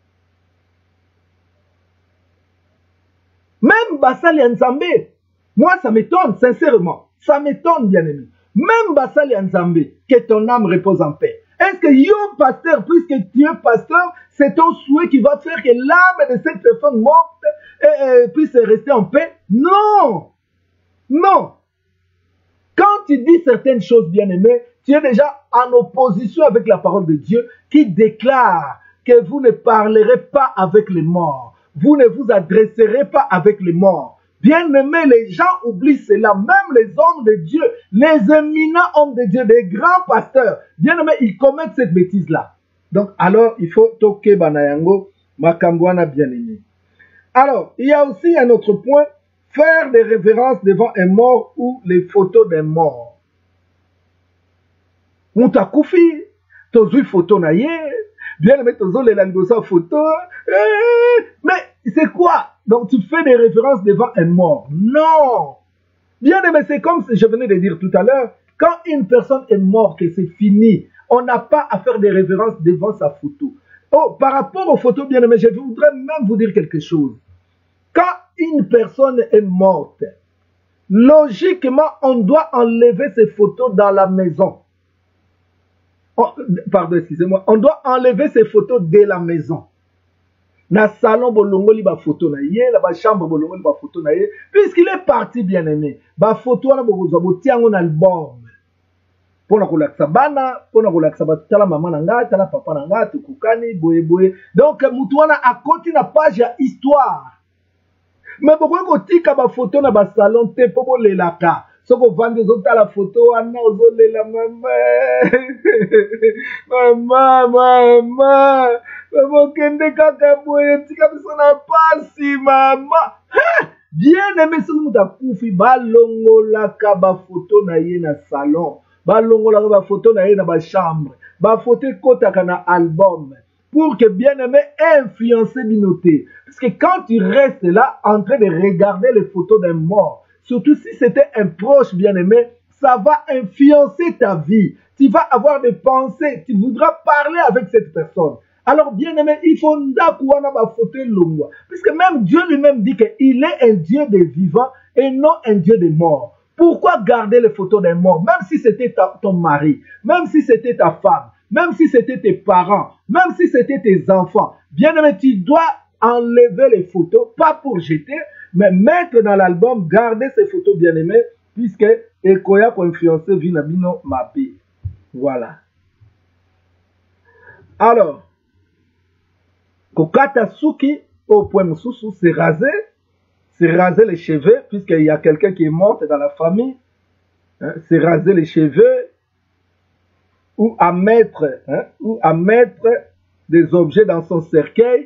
F: Même Basali Nzambe, moi ça m'étonne, sincèrement. Ça m'étonne, bien aimé. Même Basali Nzambe, que ton âme repose en paix. Est-ce que yo, pasteur, puisque tu es pasteur, c'est ton souhait qui va faire que l'âme de cette personne morte euh, euh, puisse rester en paix? Non! Non! Quand tu dis certaines choses, bien aimé, tu es déjà en opposition avec la parole de Dieu qui déclare que vous ne parlerez pas avec les morts. Vous ne vous adresserez pas avec les morts. Bien aimé, les gens oublient cela. Même les hommes de Dieu, les éminents hommes de Dieu, les grands pasteurs, bien aimé, ils commettent cette bêtise-là. Donc, alors, il faut toquer banayango, makambouana bien aimé. Alors, il y a aussi un autre point, faire des révérences devant un mort ou les photos d'un mort. Moutakufi, tozui photo na ye, bien aimé, tozo le langosa photo, eh, mais c'est quoi? Donc tu fais des références devant un mort. Non! Bien aimé, c'est comme je venais de dire tout à l'heure, quand une personne est morte et c'est fini, on n'a pas à faire des références devant sa photo. Oh, par rapport aux photos, bien aimé, je voudrais même vous dire quelque chose. Quand une personne est morte, logiquement, on doit enlever ces photos dans la maison. Oh, pardon, excusez-moi. On doit enlever ces photos de la maison. Na salon bolongoli ba photo na ye, la ba chambre bolongoli ba photo na ye, puisqu'il est parti bien aimé. Ba photo na bozo botiango na album. Pona kolaksa bana, pona kolaksa ba tala maman na nga, tala papa na nga, tukukani boye boye. Donc mutu wana akoti na page ya histoire. Mais pourquoi ko tika ba photo na ba salon te pobo lelaka? Soko vande zota la photo ana ozole la mama. Mama, mama. Maman kende kaka boye tika biso na pasi mama. Bien aimé soki muta kufi balongola ka ba photo na ye na salon. Balongola ka ba photo na ye na ba chambre. Ba photo kotaka na album. Pour que bien aimé influencer binoté. Parce que quand tu restes là en train de regarder les photos d'un mort, surtout si c'était un proche bien-aimé, ça va influencer ta vie. Tu vas avoir des pensées, tu voudras parler avec cette personne. Alors bien-aimé, il faut ndakuana ba photo longwa. Puisque même Dieu lui-même dit qu'il est un Dieu des vivants et non un Dieu des morts. Pourquoi garder les photos d'un mort? Même si c'était ton mari, même si c'était ta femme, même si c'était tes parents, même si c'était tes enfants. Bien-aimé, tu dois enlever les photos, pas pour jeter, mais mettre dans l'album, garder ces photos bien-aimées, puisque Ekoya ko influencer Vinabino Mabi. Voilà. Alors, Kokata Suki, au point Moussousou, c'est raser, c'est raser les cheveux, puisqu'il y a quelqu'un qui est mort dans la famille, hein, c'est raser les cheveux, ou à mettre, hein, ou à mettre des objets dans son cercueil.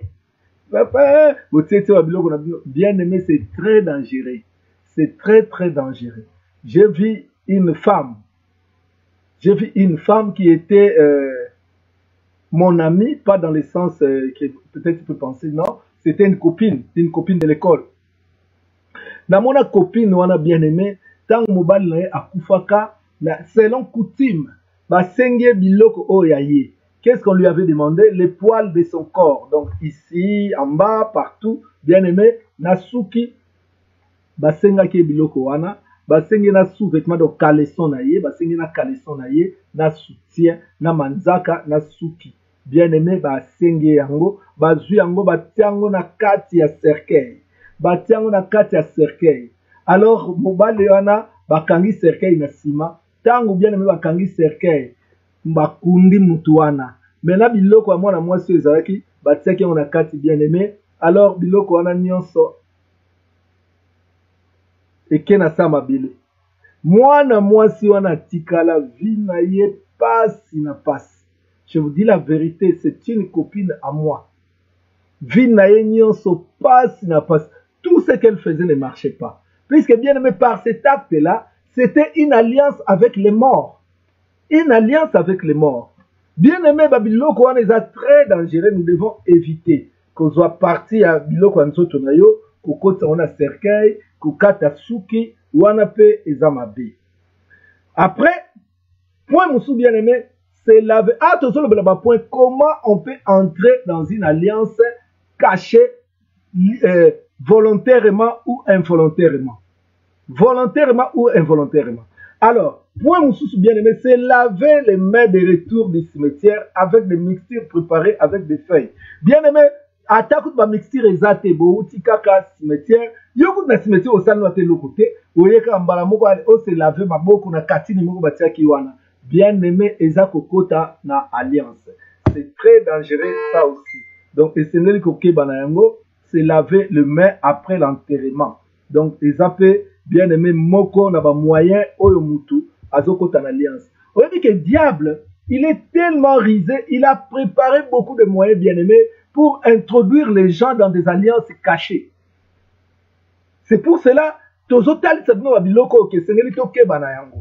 F: Bien aimé, c'est très dangereux. C'est très très dangereux. J'ai vu une femme. J'ai vu une femme qui était, euh, mon amie, pas dans le sens euh, que peut-être tu peux penser, non, c'était une copine, une copine de l'école. Dans mon copine, on a bien aimé, tant mobile à Koufaka, selon coutume, bah senge biloko oyaye. Qu'est-ce qu'on lui avait demandé? Les poils de son corps. Donc ici, en bas, partout, bien aimé, nasuki, bah senga ke biloko wana, bah senge na sous-vêtement de caleçon na ye, bah senge na caleçon na ye, na soutien, na manzaka, na suki. Bien aimé, bah senge yango, bah zu yango, bah tiango na kati ya cercueil. Bah tiango na kati ya cercueil. Alors, mobile wana, bah kangi cercueil na sima, tango bien aimé, bah kangi cercueil. Mbakundi mutuana. Maintenant biloko ya mwana mwasi ezalaki batiaki on a kati bien aimé. Alors biloko wana nyonso ekena sama bile. Mwana mwasi wana tikala vie na ye pasi na pasi. Je vous dis la vérité, c'est une copine à moi. Vie na ye nyonso pasi na pasi. Tout ce qu'elle faisait ne marchait pas. Puisque bien aimé par cet acte là, c'était une alliance avec les morts. Une alliance avec les morts. Bien aimé, Babiloko on est très dangereux, nous devons éviter qu'on soit parti à Biloko Ansotonayo, qu'on on a cercueil, qu'on kata suki, ou on a pe ezamabe. Après, point moussou bien aimé, c'est la ah, point comment on peut entrer dans une alliance cachée euh, volontairement ou involontairement. Volontairement ou involontairement. Alors, point moussous bien aimé, c'est laver les mains de retour du cimetière avec des mixtures préparées avec des feuilles. Bien aimé, attaque de mixture ezate bo utikaka cimetière, yoku na cimetière au salon te lokote, oyeka mbala moko o se laver maboko na katini moko batia kiwana. Bien aimé ezako kota na alliance. C'est très dangereux ça aussi. Donc eseneli koke bana yango, c'est laver les mains après l'enterrement. Donc ezapé bien aimé moko na ba moyen oyo mutu azokota na alliance. On dit que diable, il est tellement risé, il a préparé beaucoup de moyens bien aimés pour introduire les gens dans des alliances cachées. C'est pour cela tozotal sabino biloko ke sengeli toke bana yango.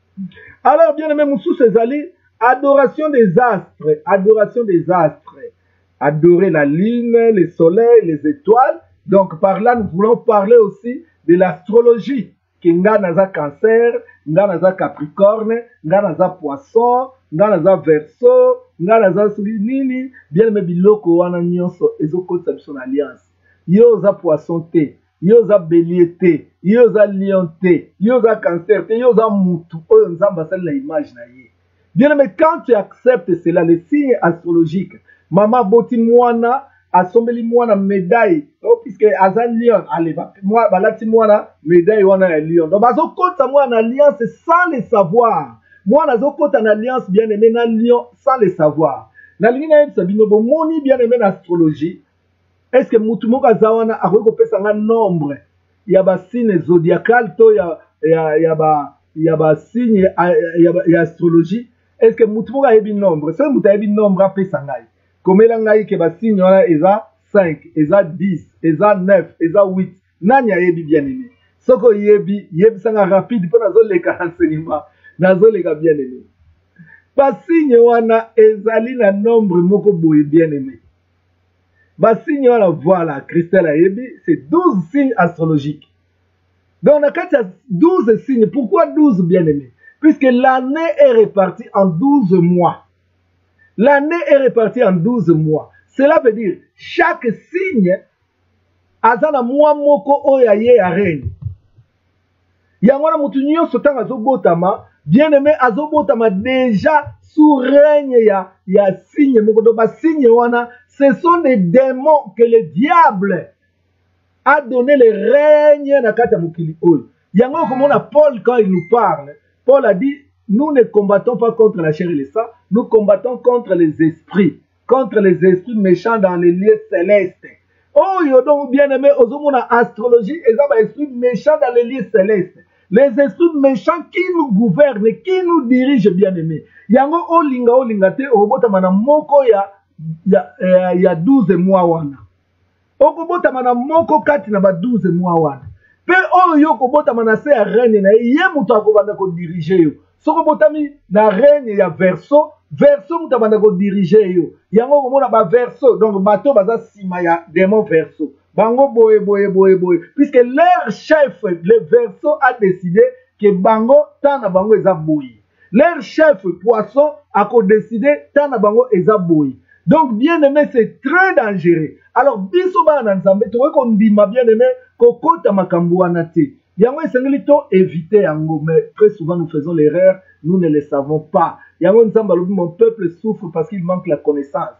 F: Alors bien aimé musu sezali adoration des astres, adoration des astres. Adorer la lune, le soleil, les étoiles. Donc par là nous voulons parler aussi de l'astrologie, que nga naza cancer, nga naza capricorne, nga naza poisson, nga naza verseau, nga naza nini, bien me biloko wana nyonso ezokotisa biso na alliance. Yo za poisson te, yo za bélier te, yo za lion te, yo za cancer te, yo za mutu, oyo nzamba sali la image na ye. Bien mais quand tu acceptes cela, les signes astrologiques, mama boti mwana, asombeli mwana médaille, oh, puisque azan lion, allez, moi, balati mwana médaille wana ya lion. Donc, bazo kota mwana alliance sans le savoir. Moi, nazo kota en alliance bien aimé na lion sans le savoir. Na lingina yeb sabino bo moni bien aimé na astrologie. Est-ce que mutu moka zawana akoki kopesa nga nombre ya ba signe zodiacal to ya ya ya ba ya ba signe ya ya astrologie? Est-ce que mutu moka yebi nombre? C'est mutu yebi nombre apesa ngai. Comme il a que ba signe wana eza cinq, eza dix, eza neuf, eza huit. Nani yebi bien aimé. Soko yebi, yebi sanga rapide pour nazo leka enseignement. Nazo leka bien aimé. Ba signe wana ezali na nombre moko boye bien aimé. Ba signe wana voilà, Christelle yebi, c'est douze signes astrologiques. Donc on a douze signes. Pourquoi douze bien aimé? Puisque l'année est répartie en douze mois. L'année est répartie en douze mois. Cela veut dire chaque signe azana mwa moko oya ye ya reine. Yangwana mutu nyonso tanga azobotama, bien aimé azobotama déjà sous règne ya ya signe moko do ba signe wana, ce sont des démons que le diable a donné le règne na kati ya mokili oyo. Yango komona Paul quand il nous parle, Paul a dit nous ne combattons pas contre la chair et le sang, nous combattons contre les esprits, contre les esprits méchants dans les lieux célestes. Oh, yo donc bien aimé, ozomona astrologie, et ça va esprits méchants dans les lieux célestes. Les esprits méchants qui nous gouvernent, qui nous dirigent bien aimé. Yango o linga o linga te, obota mana moko ya ya ya douze mois wana. Okobota mana moko kati na ba douze mois wana. Pe o yo kobota mana se ya reine na ye muto akobanda ko diriger yo. soko botami na règne ya verso verso muta banda ko diriger yo yango komona ba verso donc bato baza sima ya démon verso bango boye boye boye boye puisque leur chef le verso a décidé que bango tana bango eza boye leur chef poisson a ko décidé tana bango eza boye donc bien aimé c'est très dangereux alors biso bana nzambe to ko ndima bien aimé ko kota makambo wana te yango esengeli to éviter yango mais très souvent nous faisons l'erreur nous ne le savons pas yango nzambe alobi mon peuple souffre parce qu'il manque la connaissance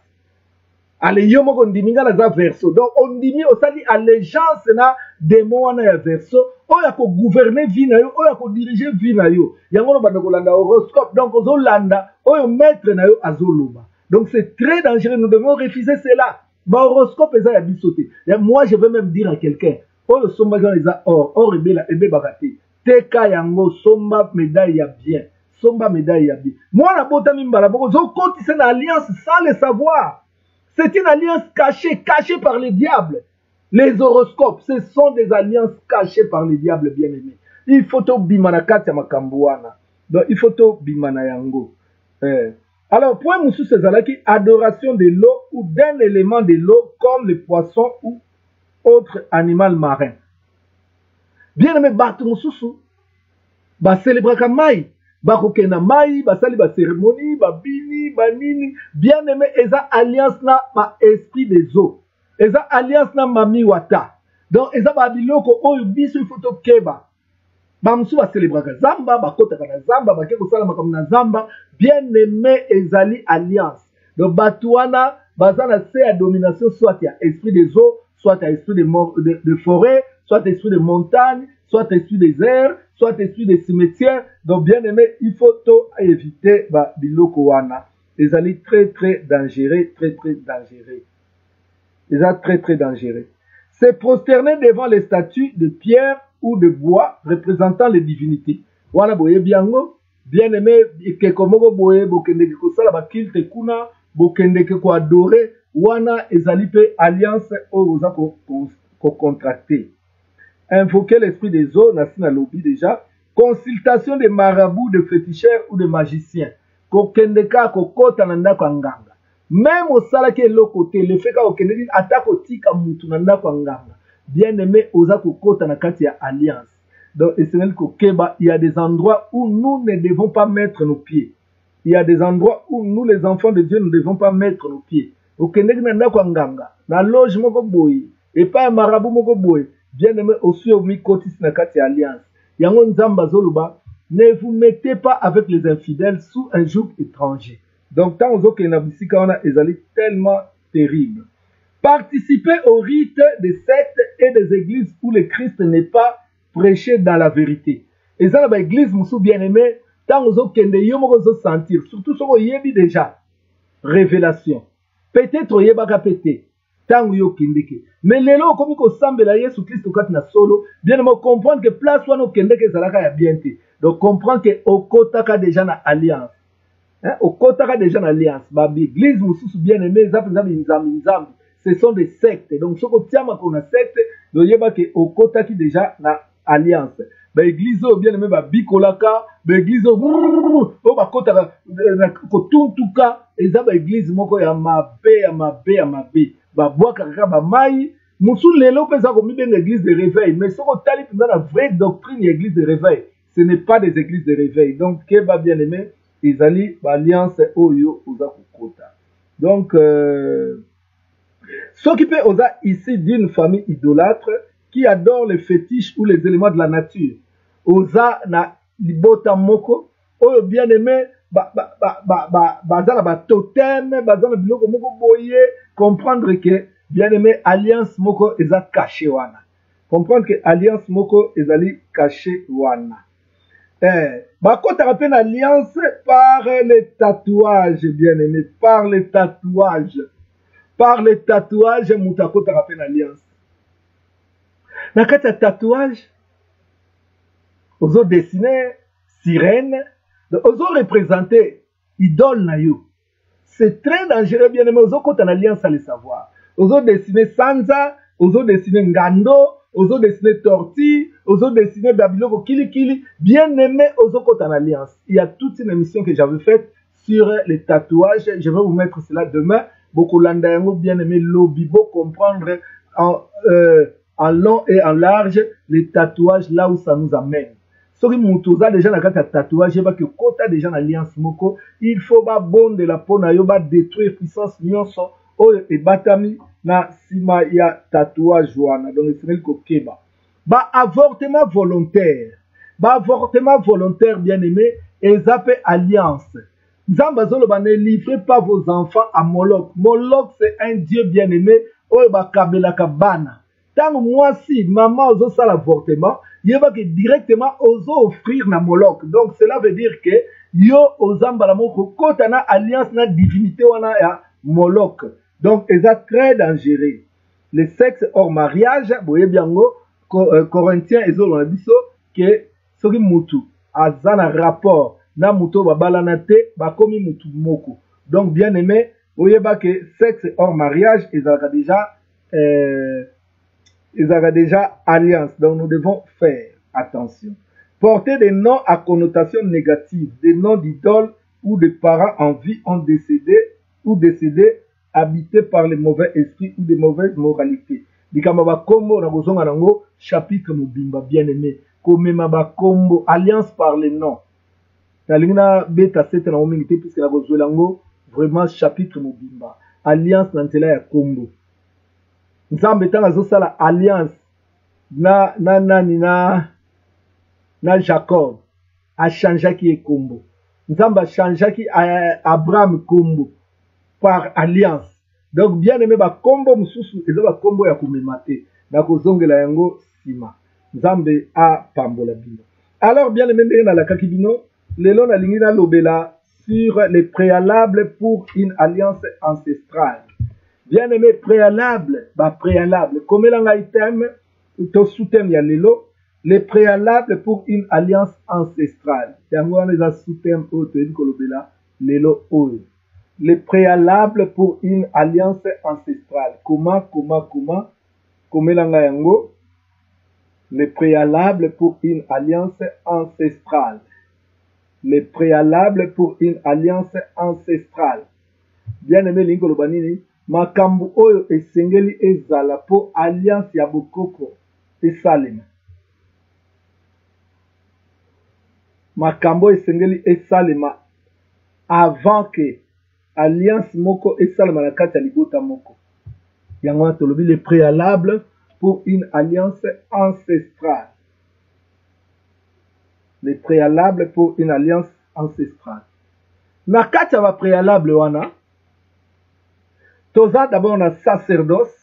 F: ale yo moko ndimi nga na verso donc on ndimi osali allégeance na démon wana ya verso oyo ko gouverner vie na yo oyo ko diriger vie na yo yango no banda kolanda horoscope donc ozolanda oyo maître na yo azoloba donc c'est très dangereux nous devons refuser cela ba horoscope eza ya bisote moi je vais même dire à quelqu'un oyo somba gens eza or or ebela ebeba te teka yango somba médaille ya bien somba médaille ya bien moi na botami mbala boko zo kotisa na alliance sans le savoir c'est une alliance cachée cachée par les diables les horoscopes ce sont des alliances cachées par les diables bien aimés il faut to bimana kati ya makambo wana donc il faut to bimana yango eh. Alors point musu sezalaki adoration de l'eau ou d'un élément de l'eau comme le poisson ou autre animal marin. Bien aimé, bato mususu, ba célébraka mai, ba kokena mai, ba sali ba cérémonie, ba bini, ba nini. Bien aimé, eza alliance na ba esprit des eaux. Eza alliance na mami wata. Donc eza ba biloko oyo biso il faut to keba. Ba musu ba célébraka zamba, ba kotaka na zamba, ba keko sala makam na zamba. Bien aimé, ezali alliance. Donc bato wana baza na se ya domination soit ya esprit des eaux, soit esprit de, de, de forêt, soit esprit de montagne, soit esprit des airs, soit esprit des cimetières. Donc, bien aimé, il faut tout éviter bah, biloko wana. Les alliés très très dangereux, très très dangereux. Les alliés très très dangereux. C'est prosterner devant les statues de pierre ou de bois représentant les divinités. Wana boye biango, bien aimé, kekomoko boye bokende ko sala ba kilte kuna, bokende ko adorer. Wana ezali pe alliance oyo oza ko, ko, ko contracter. Invoquer l'esprit des eaux, nasi na lobi déjà. Consultation des marabouts, de féticheurs ou de magiciens. Ko kendeka ko kota na ndako nganga. Même au salaki eloko te, le fait ka ko kendeki atako tika mutu na ndako nganga. Bien aimé oza ko kota na kati ya alliance. Donc essentiel ko keba, il y a des endroits où nous ne devons pas mettre nos pieds. Il y a des endroits où nous les enfants de Dieu ne devons pas mettre nos pieds. Okendeki na ndako nganga na loge moko boye et pas un marabout moko boye bien aimé aussi au mikotis na kati alliance yango nzamba zoluba ne vous mettez pas avec les infidèles sous un joug étranger donc tant aux autres na bisika wana ezali tellement terrible participer au rite des sectes et des églises où le Christ n'est pas prêché dans la vérité ezala ba église musu bien aimé tant aux autres kende yo moko zo sentir surtout soko yebi déjà révélation. Peut-être oyebaka pété tangu yo kindeke mais lelo komi ko sambela Yesu Christ kati na solo bien me comprendre que place wana okendeke ezalaka ya bien te donc comprendre que okotaka déjà na alliance hein okotaka déjà na alliance ba église mususu bien aimé za penza binzambi nzambi ce sont des sectes donc soko tiama ko na secte doyeba que okotaki déjà na alliance ba église o bien aimé ba bikolaka ba église o ba kotaka ko tuntuka eza ba église moko ya mabe ya mabe ya mabe ba boaka kaka ba mai musu lelo pesa ko mibenga église de réveil mais soko tali dans la vraie doctrine église de réveil ce n'est pas des églises de réveil donc que ba bien aimé ezali ba alliance oyo oza kokota donc euh, s'occuper oza ici d'une famille idolâtre qui adore les fétiches ou les éléments de la nature oza na libota moko oyo bien aimé ba ba ba ba ba bazana ba totem bazana biloko moko boye comprendre que bien aimé alliance moko eza caché wana comprendre que alliance moko ezali caché wana eh ba kota rappelle alliance par les tatouages bien aimé par les tatouages par les tatouages mutako ta rappelle alliance na kata tatouage ozo dessiner sirène ozo représenter idole na yo c'est très dangereux bien aimé ozo kota na alliance à le savoir ozo dessiner sanza ozo dessiner ngando ozo dessiner tortue, ozo dessiner babiloko kili kili, bien aimé ozo kota en alliance. Il y a toute une émission que j'avais faite sur les tatouages, je vais vous mettre cela demain. Beaucoup d'entre bien aimé lobby, beau comprendre en, euh, en long et en large les tatouages là où ça nous amène. Soki mutuza déjà na kata tatouage ba que kota déjà en alliance moko, il faut ba bon de la peau na yo ba détruire puissance nyonso o e batami na sima ya tatouage wana donc c'est ko keba. Ba avortement volontaire, ba avortement volontaire bien aimé et zappe alliance. Zambazolo ne livrez pas vos enfants à Moloch. Moloch c'est un dieu bien aimé. Oeba kabela kabana. Tant moi si maman ozo ça l'avortement, il va que directement ozo offrir na Moloch. Donc cela veut dire que yo ozambala moko kotana alliance na divinité wana ya Moloch. Donc c'est très dangereux. Le sexe hors mariage, boye biango Corinthiens ezo lona biso que soki mutu azana rapport na muto babala na te bakomi mutu moko. Donc bien aimé, oyeba que sexe hors mariage ils ont déjà euh, ils ont déjà alliance. Donc nous devons faire attention. Porter des noms à connotation négative, des noms d'idoles ou de parents en vie ont décédé ou décédés habités par les mauvais esprits ou des mauvaises moralités. Dikamba kombo na bozonga nango chapitre mobimba bien aimé. Komema ba kombo alliance par les noms. Talingna beta sete na omingité puisque la bozolango vraiment chapitre mobimba. Alliance na nzela ya kombo. Nzambe tanga zo sala alliance na na na na na Jacob a changé qui est kombo. Nzambe a changé qui Abraham kombo par alliance. Donc bien aimé ba kombo mususu ezo ba kombo ya kumemate na kozongela yango sima. Nzambe a pambola bino. Alors bien aimé na la kakibino lelo na lingina lobela sur les préalables pour une alliance ancestrale. Bien aimé préalable, bah préalable. Comme l'anga item, to sous-thème ya lelo, les préalables pour une alliance ancestrale. Yango on les a sous-thème au te kolobela lelo o. Les préalables pour une alliance ancestrale. Comment, comment, comment, comme l'anga yango, les préalables pour une alliance ancestrale. Les préalables pour une alliance ancestrale. Bien aimé Lingolo Banini, makambu oyo esengeli ezala po alliance ya bokoko esalema. Makambo esengeli esalema avant que alliance moko esalema na kati ya libota moko. Yango wana tolobi les préalables pour une alliance ancestrale. Les préalables pour une alliance ancestrale. Na kati ya ba préalable wana, toza d'abord na sacerdoce,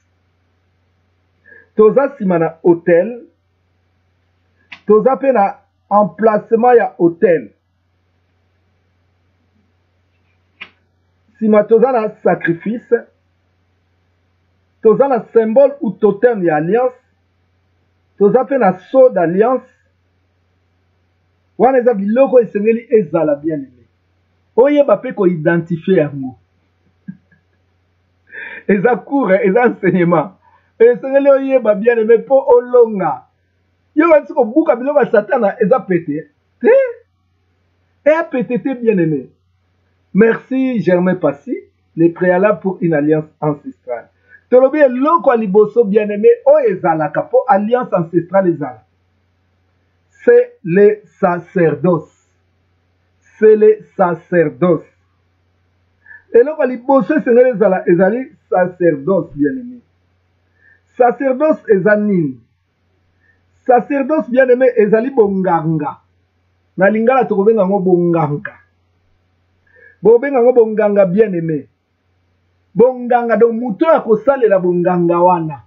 F: toza sima na hôtel, toza pe na emplacement ya hôtel. Sima toza na sacrifice, toza na symbole ou totem ya alliance, toza pe na sceau d'alliance. Wana eza biloko esengeli ezala bien aimé. Oyeba pe ko identifier yango. Eza cours, eza enseignement. Esengeli oyeba bien aimé po olonga. Yo ba tsiko buka biloko satana eza pété. Te. Et pété bien aimé. Merci Germain Passy, les préalables pour une alliance ancestrale. Tolobi eloko liboso bien aimé o ezala kapo alliance ancestrale ezala. C'est le sacerdoce. C'est le sacerdoce. Et là, il bosse c'est ezali sacerdoce bien aimé. Sacerdoce ezanine. Sacerdoce bien aimé ezali bonganga. Na lingala tokobenga ngo bonganga. Bobenga ngo bonganga bien aimé. Bonganga donc muto ya kosalela bonganga wana.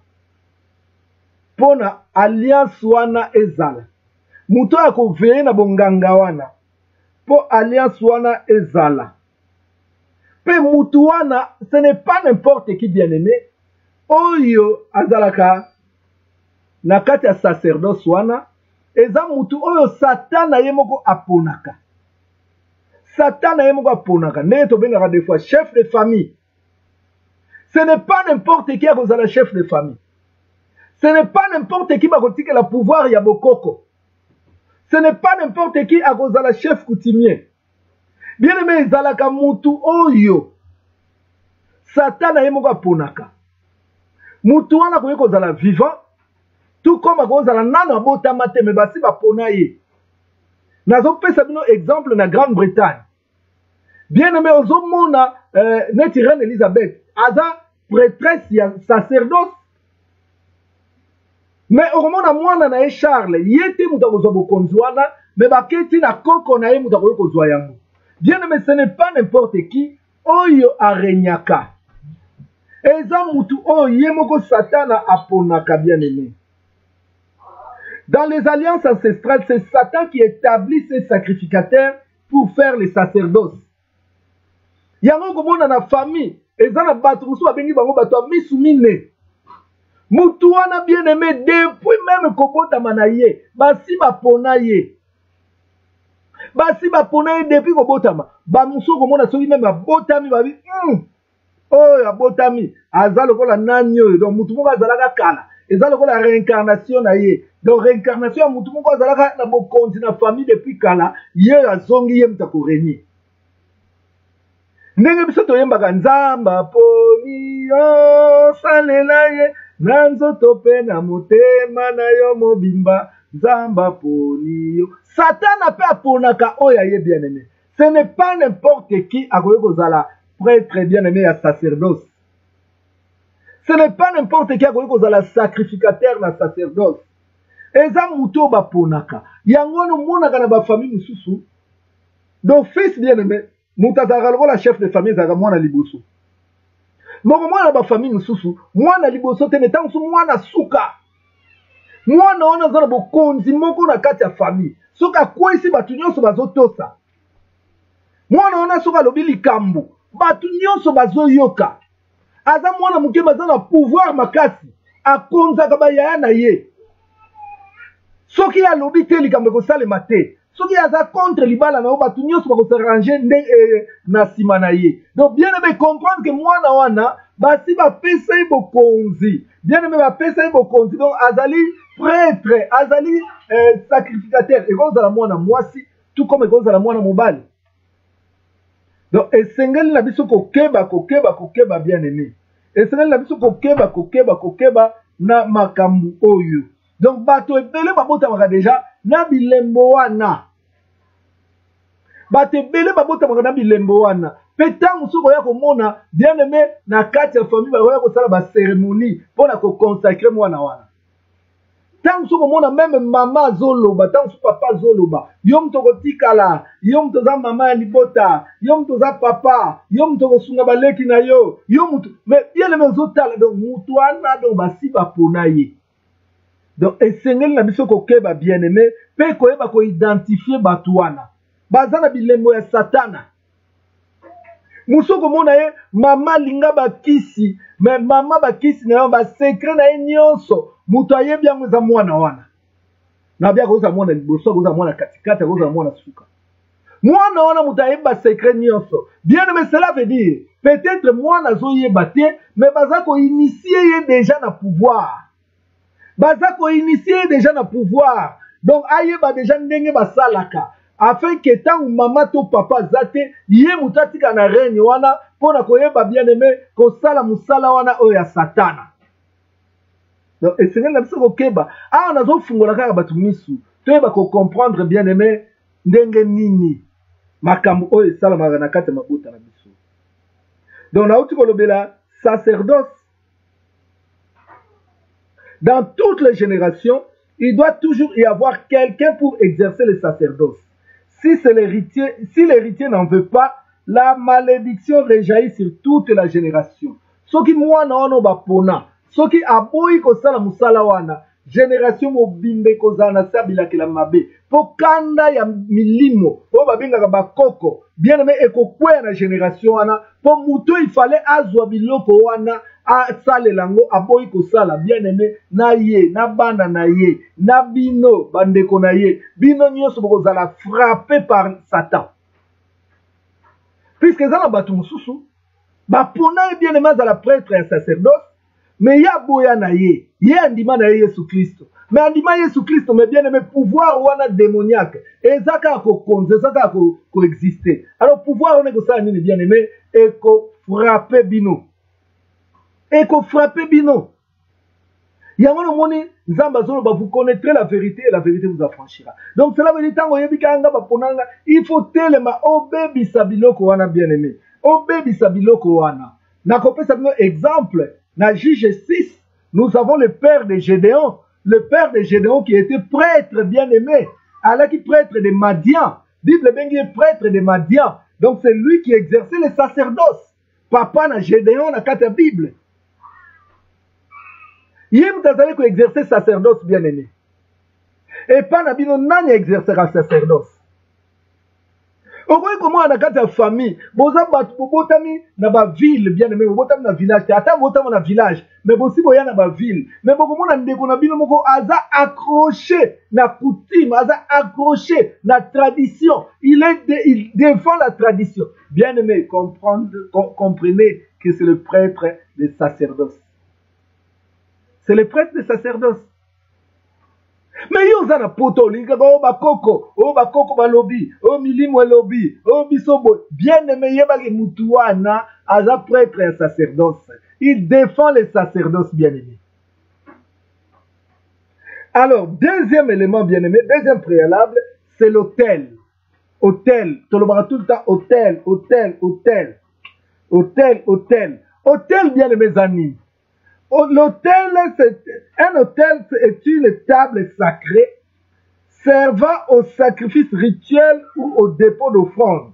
F: Pona alliance wana ezala. Muto ya koveye na bonganga wana. Po alliance wana ezala. Pe mutu wana, ce n'est pas n'importe qui bien aimé. Oyo azalaka na kati ya sacerdoce wana. Eza mutu oyo Satan na ye moko aponaka. Satan na ye moko aponaka. Neye tobengaka des fois chef de famille. Ce n'est pas n'importe qui a kozala chef de famille. Ce n'est pas n'importe qui qui a le pouvoir ya bokoko. Ce n'est pas n'importe qui à cause de la chef coutumier. Bien aimé, zalaka mutu oyo. Satan a yemoka ponaka. Mutu wana koyeko zala vivant. Tout comme à cause de la nana bota mate me basi ba ponaye. Nazo pesa bino exemple na Grande-Bretagne. Bien aimé, ozo mona euh, neti reine Elisabeth. Aza prêtresse ya sacerdoce. Mais au moment où mwana na ye Charles, yete muta kozwa bokonzi wana, mais baketi na koko na ye muta kozwa yango. Bien aimé, ce n'est pas n'importe qui, oyo arenyaka. Eza mutu oyo yemoko Satana aponaka, bien aimé. Dans les alliances ancestrales, c'est Satan qui établit ses sacrificateurs pour faire les sacerdoces. Yango komona na famille, eza na batu musu babengi bango batu misumine. Mutu wana bien aimé, depuis même kobota manaye, basi bapona ye. Basi bapona ye depuis kobotama. Ba musu komona soki même abotami babi, hmm. Oh, abotami, aza lokola nani oyo, donc mutu moko azalaka kala. Eza lokola réincarnation na ye. Donc réincarnation ya mutu moko azalaka na bokonzi na famille depuis kala, ye azongi ye mutako régner. Ndenge biso toyembaka nzamba poni yo salela ye. Nanzoto pe na motema na yo mobimba nzamba poni yo. Satan a pe aponaka oya ye bien aimé. Ce n'est pas n'importe qui a kozala prêtre bien aimé à sacerdoce. Ce n'est pas n'importe qui a kozala sacrificateur na sacerdoce. Eza muto ba ponaka. Yango no monaka na ba famille mususu. Donc fils bien aimé, mutazaka lokola chef de famille zaka mwana liboso. Moko mwana ba famille mususu, mwana liboso te netangu su mwana suka. Mwana wana zana bokonzi moko na kati ya famille. Soka kwa isi batu nyonso bazotosa. Mwana wana soka lobi likambo, batu nyonso bazoyoka. Aza mwana muke bazana pouvoir makasi, akonza kabaya na ye. Soki ya lobi te likambo kosalema te. Soki aza contre libala na batu nyonso bakosarranger nde eh, na sima na ye. Donc bien aimé comprendre que mwana wana basi ba pesa bokonzi. Bien aimé ba pesa bokonzi. Donc azali prêtre, azali euh, sacrificateur. Et comme ça la mwana mwasi, tout comme comme ça la mwana mobali. Donc esengeli na biso kokeba kokeba kokeba bien aimé. Esengeli na biso kokeba kokeba kokeba na makambu oyo. Donc bato ebele babota maka déjà na bilembo wana. Bato ebele babota maka na bilembo wana. Petango soko ya komona bien aimé na kati ya famille ba ya kosala ba cérémonie pona ko consacrer mwana wana. Tango soko mona même mama zoloba, tango soko papa zoloba, yo mtoko tikala, yo mtoza mama ya libota, yo mtoza papa, yo mtoko sunga baleki na yo, yo mtu mais bien aimé zotala donc mutu wana donc basi bapona ye. Donc esengeli na biso kokeba bien aimé, pe koyeba ko identifier batu wana. Bazana bilembo ya Satana. Musoko mona ye mama linga bakisi, mais mama bakisi na yo ba secret na ye nyonso, mutu ayebi yango eza mwana wana. Na bia koza mwana liboso, koza mwana katikati, koza mwana suka. Mwana wana mutu ayebi ba secret nyonso. Bien aimé, cela veut dire peut-être mwana zo yeba te, mais baza ko initier ye déjà na pouvoir. Baza ko initier déjà na pouvoir. Donc ayeba déjà ndenge basalaka. Afin que tant maman to papa zate ye mutatika na règne wana pona koyeba bien aimé ko sala musala wana oya Satana. Donc essayez na biso kokeba ah nazo fungola kaka batu misu toyeba ko comprendre bien aimé ndenge nini makambo oyo sala na kati mabuta na biso. Donc na uti kolobela sacerdoce. Dans toutes les générations, il doit toujours y avoir quelqu'un pour exercer le sacerdoce. Si c'est l'héritier, si l'héritier n'en veut pas, la malédiction rejaillit sur toute la génération. Soki mwana wana bapona, soki aboyi kosala musala wana, génération mobimbe kozana sabila kila mabe. Po kanda ya milimo, po babinga bakoko, bien aimé ekokwe na génération wana, po muto il fallait azwa biloko wana, a sale lango aboyi kosala bien aimé na ye na banda na ye na bino bandeko na ye bino nyonso bokozala frappé par Satan puisque za na bato mususu bapona bien aimé azala prêtre et sacerdoce mais il y a boya na ye, il y a andima na ye Jésus Christ. Mais andima Jésus Christ, mais bien aimé, pouvoir wana démoniaque, et ça ka ko konze, ça ka ko exister. Alors pouvoir on est que ça ni bien aimé, et ko frapper bino. Et ko frapper bino. Yango no moni nzamba zolo ba vous connaîtrez la vérité et la vérité vous affranchira. Donc cela veut dire tango yebika nga ba ponanga, il faut telema obebi sabiloko wana bien aimé. Obebi sabiloko wana. Na kopesa bino exemple, na Juge six, nous avons le père de Gédéon, le père de Gédéon qui était prêtre bien-aimé, alors qui prêtre de Madian. Bible bengi est prêtre de Madian. Donc c'est lui qui exerçait le sacerdoce. Papa na Gédéon na kata Bible. Yem tazali ko exercer sacerdoce bien-aimé. Et pas na bino nani exercera sacerdoce. Okoye comment na kata famille, boza bat botami na ba ville bien-aimé, botami na village, ata botami na village, mais bosi boya na ba ville. Mais boko na ndeko na bino moko aza accroché na coutume, aza accroché na tradition. Il est de, il défend la tradition. Bien-aimé, comprendre com, comprenez que c'est le prêtre des sacerdoce. C'est le prêtre des sacerdoce. Mais yo za na poto linga ba bakoko, o bakoko ba lobby, o milimo lobby, o bisobo. Bien aimé yeba ke mutuana aza prêtre et sacerdoce. Il défend les sacerdoces bien aimés. Alors, deuxième élément bien aimé, deuxième préalable, c'est l'autel. Autel, tout le monde tout le temps autel, autel, autel. Autel, autel. Autel bien aimé amis. L'autel, un autel est une table sacrée servant au sacrifice rituel ou au dépôt d'offrande.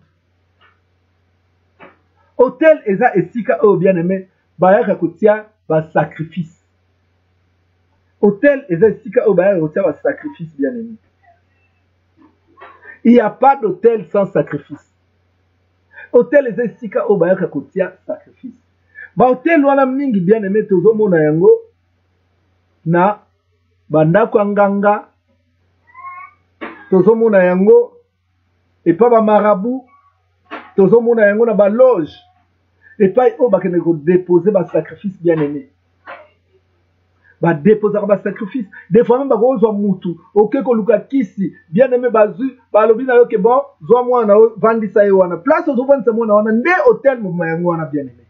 F: Autel est un esika au bien-aimé, bayaka kotia ba sacrifice. Autel est un esika au bayaka kotia ba sacrifice bien-aimé. Il n'y a pas d'autel sans sacrifice. Autel est un esika au bayaka kotia sacrifice. Ba hotel wana mingi bien aimé tozomona yango na bandako nganga tozomona yango et pas ba marabout tozomona yango na ba loge et pas o ba kene ko déposer ba sacrifice bien aimé ba déposer ba sacrifice des fois même ba ko zo mutu oke ko luka kisi bien aimé bazu ba lobi na yo ke bon zo mwana vandisa yo wana place zo vandisa mwana wana nde hotel mo yango wana bien aimé.